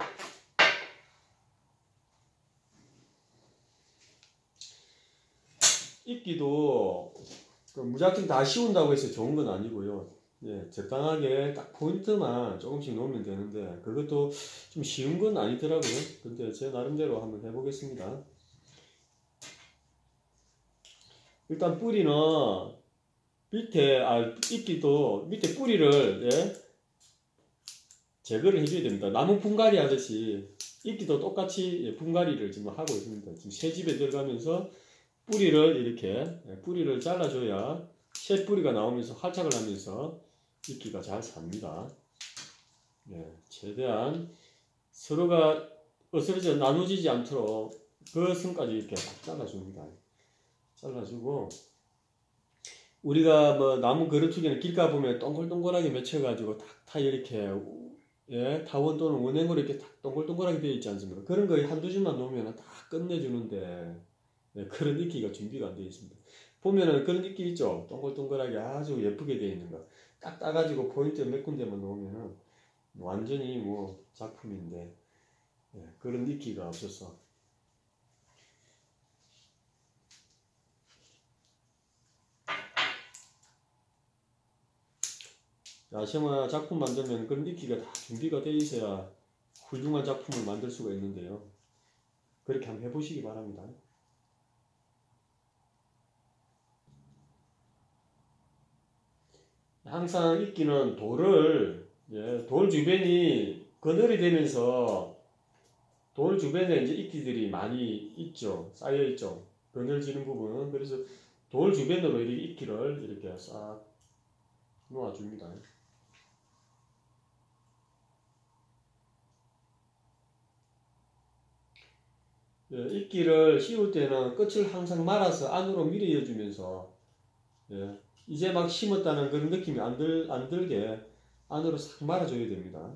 이끼도 무작정 다 씌운다고 해서 좋은 건 아니고요. 적당하게 딱 포인트만 조금씩 놓으면 되는데 그것도 좀 쉬운 건 아니더라고요. 근데 제 나름대로 한번 해보겠습니다. 일단 뿌리는 밑에 이끼도 밑에 뿌리를 제거를 해줘야 됩니다. 나무 분갈이 하듯이 이끼도 똑같이 분갈이를 지금 하고 있습니다. 지금 새 집에 들어가면서 뿌리를 이렇게 뿌리를 잘라줘야 새 뿌리가 나오면서 활착을 하면서 이끼가 잘 삽니다. 최대한 서로가 어스러져 나누지지 않도록 그 선까지 이렇게 딱 잘라줍니다. 잘라주고, 우리가 뭐 나무 그루트기는 길 가보면 동글동글하게 맺혀가지고 다 이렇게 타원 또는 원행으로 이렇게 딱 동글동글하게 되어 있지 않습니까? 그런 거 한두 줄만 놓으면 다 끝내주는데 그런 이끼가 준비가 안 되어 있습니다. 보면은 그런 이끼 있죠? 동글동글하게 아주 예쁘게 되어 있는 거 딱 따가지고 포인트 몇 군데만 놓으면은 완전히 뭐 작품인데 그런 이끼가 없어서. 시험아 작품 만들면 그런 이끼가 다 준비가 되어 있어야 훌륭한 작품을 만들 수가 있는데요. 그렇게 한번 해보시기 바랍니다. 항상 이끼는 돌 주변이 그늘이 되면서 돌 주변에 이제 이끼들이 많이 있죠. 쌓여 있죠. 그늘지는 부분은. 그래서 돌 주변으로 이렇게 이끼를 이렇게 싹 놓아줍니다. 이끼를 씌울 때는 끝을 항상 말아서 안으로 밀어주면서 이제 막 심었다는 그런 느낌이 안 들게 안으로 싹 말아줘야 됩니다.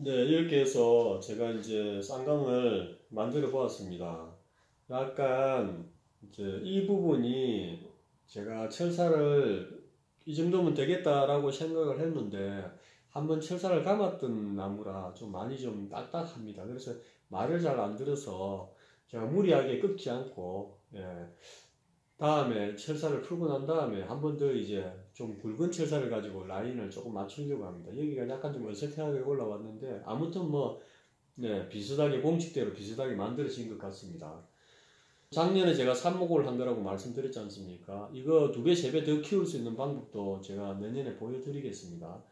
네, 이렇게 해서 제가 이제 쌍강을 만들어 보았습니다. 약간 이제 이 부분이 제가 철사를 이 정도면 되겠다라고 생각을 했는데 한번 철사를 감았던 나무라 좀 많이 좀 딱딱합니다. 그래서 말을 잘 안 들어서 제가 무리하게 꺾지 않고 다음에 철사를 풀고 난 다음에 한 번 더 이제 좀 굵은 철사를 가지고 라인을 조금 맞추려고 합니다. 여기가 약간 좀 어색하게 올라왔는데 아무튼 뭐 비슷하게 공식대로 비슷하게 만들어진 것 같습니다. 작년에 제가 삽목을 한 거라고 말씀드렸지 않습니까? 이거 2배, 3배 더 키울 수 있는 방법도 제가 내년에 보여드리겠습니다.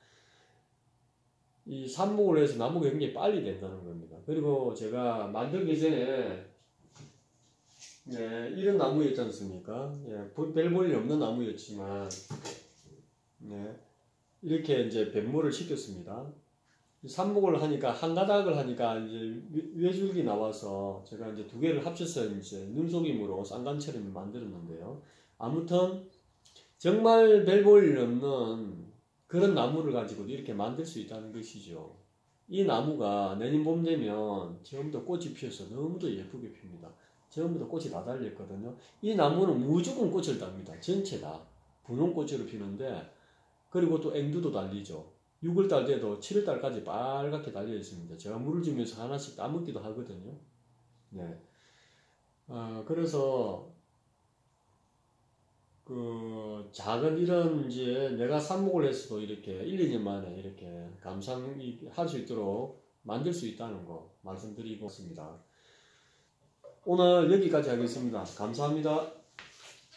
이 삽목을 해서 나무가 굉장히 빨리 된다는 겁니다. 그리고 제가 만들기 전에 이런 나무였지 않습니까? 별 볼일 없는 나무였지만 이렇게 이제 뱃물을 시켰습니다. 삽목을 하니까 한 가닥을 하니까 이제 외줄기 나와서 제가 이제 2개를 합쳐서 이제 눈속임으로 쌍간처럼 만들었는데요. 아무튼 정말 별 볼일 없는 그런 나무를 가지고 이렇게 만들 수 있다는 것이죠. 이 나무가 내년 봄 되면 전부 다 꽃이 피어서 너무도 예쁘게 핍니다. 전부 다 꽃이 다 달렸거든요. 이 나무는 무조건 꽃을 답니다. 전체 다 분홍꽃으로 피는데, 그리고 또 앵두도 달리죠. 6월달 돼도 7월달까지 빨갛게 달려 있습니다. 제가 물을 주면서 하나씩 따먹기도 하거든요. 그래서 그 작은 이런 이제 내가 삽목을 했어도 이렇게 1, 2년 만에 이렇게 감상할 수 있도록 만들 수 있다는 거 말씀드리고 있습니다. 오늘 여기까지 하겠습니다. 감사합니다.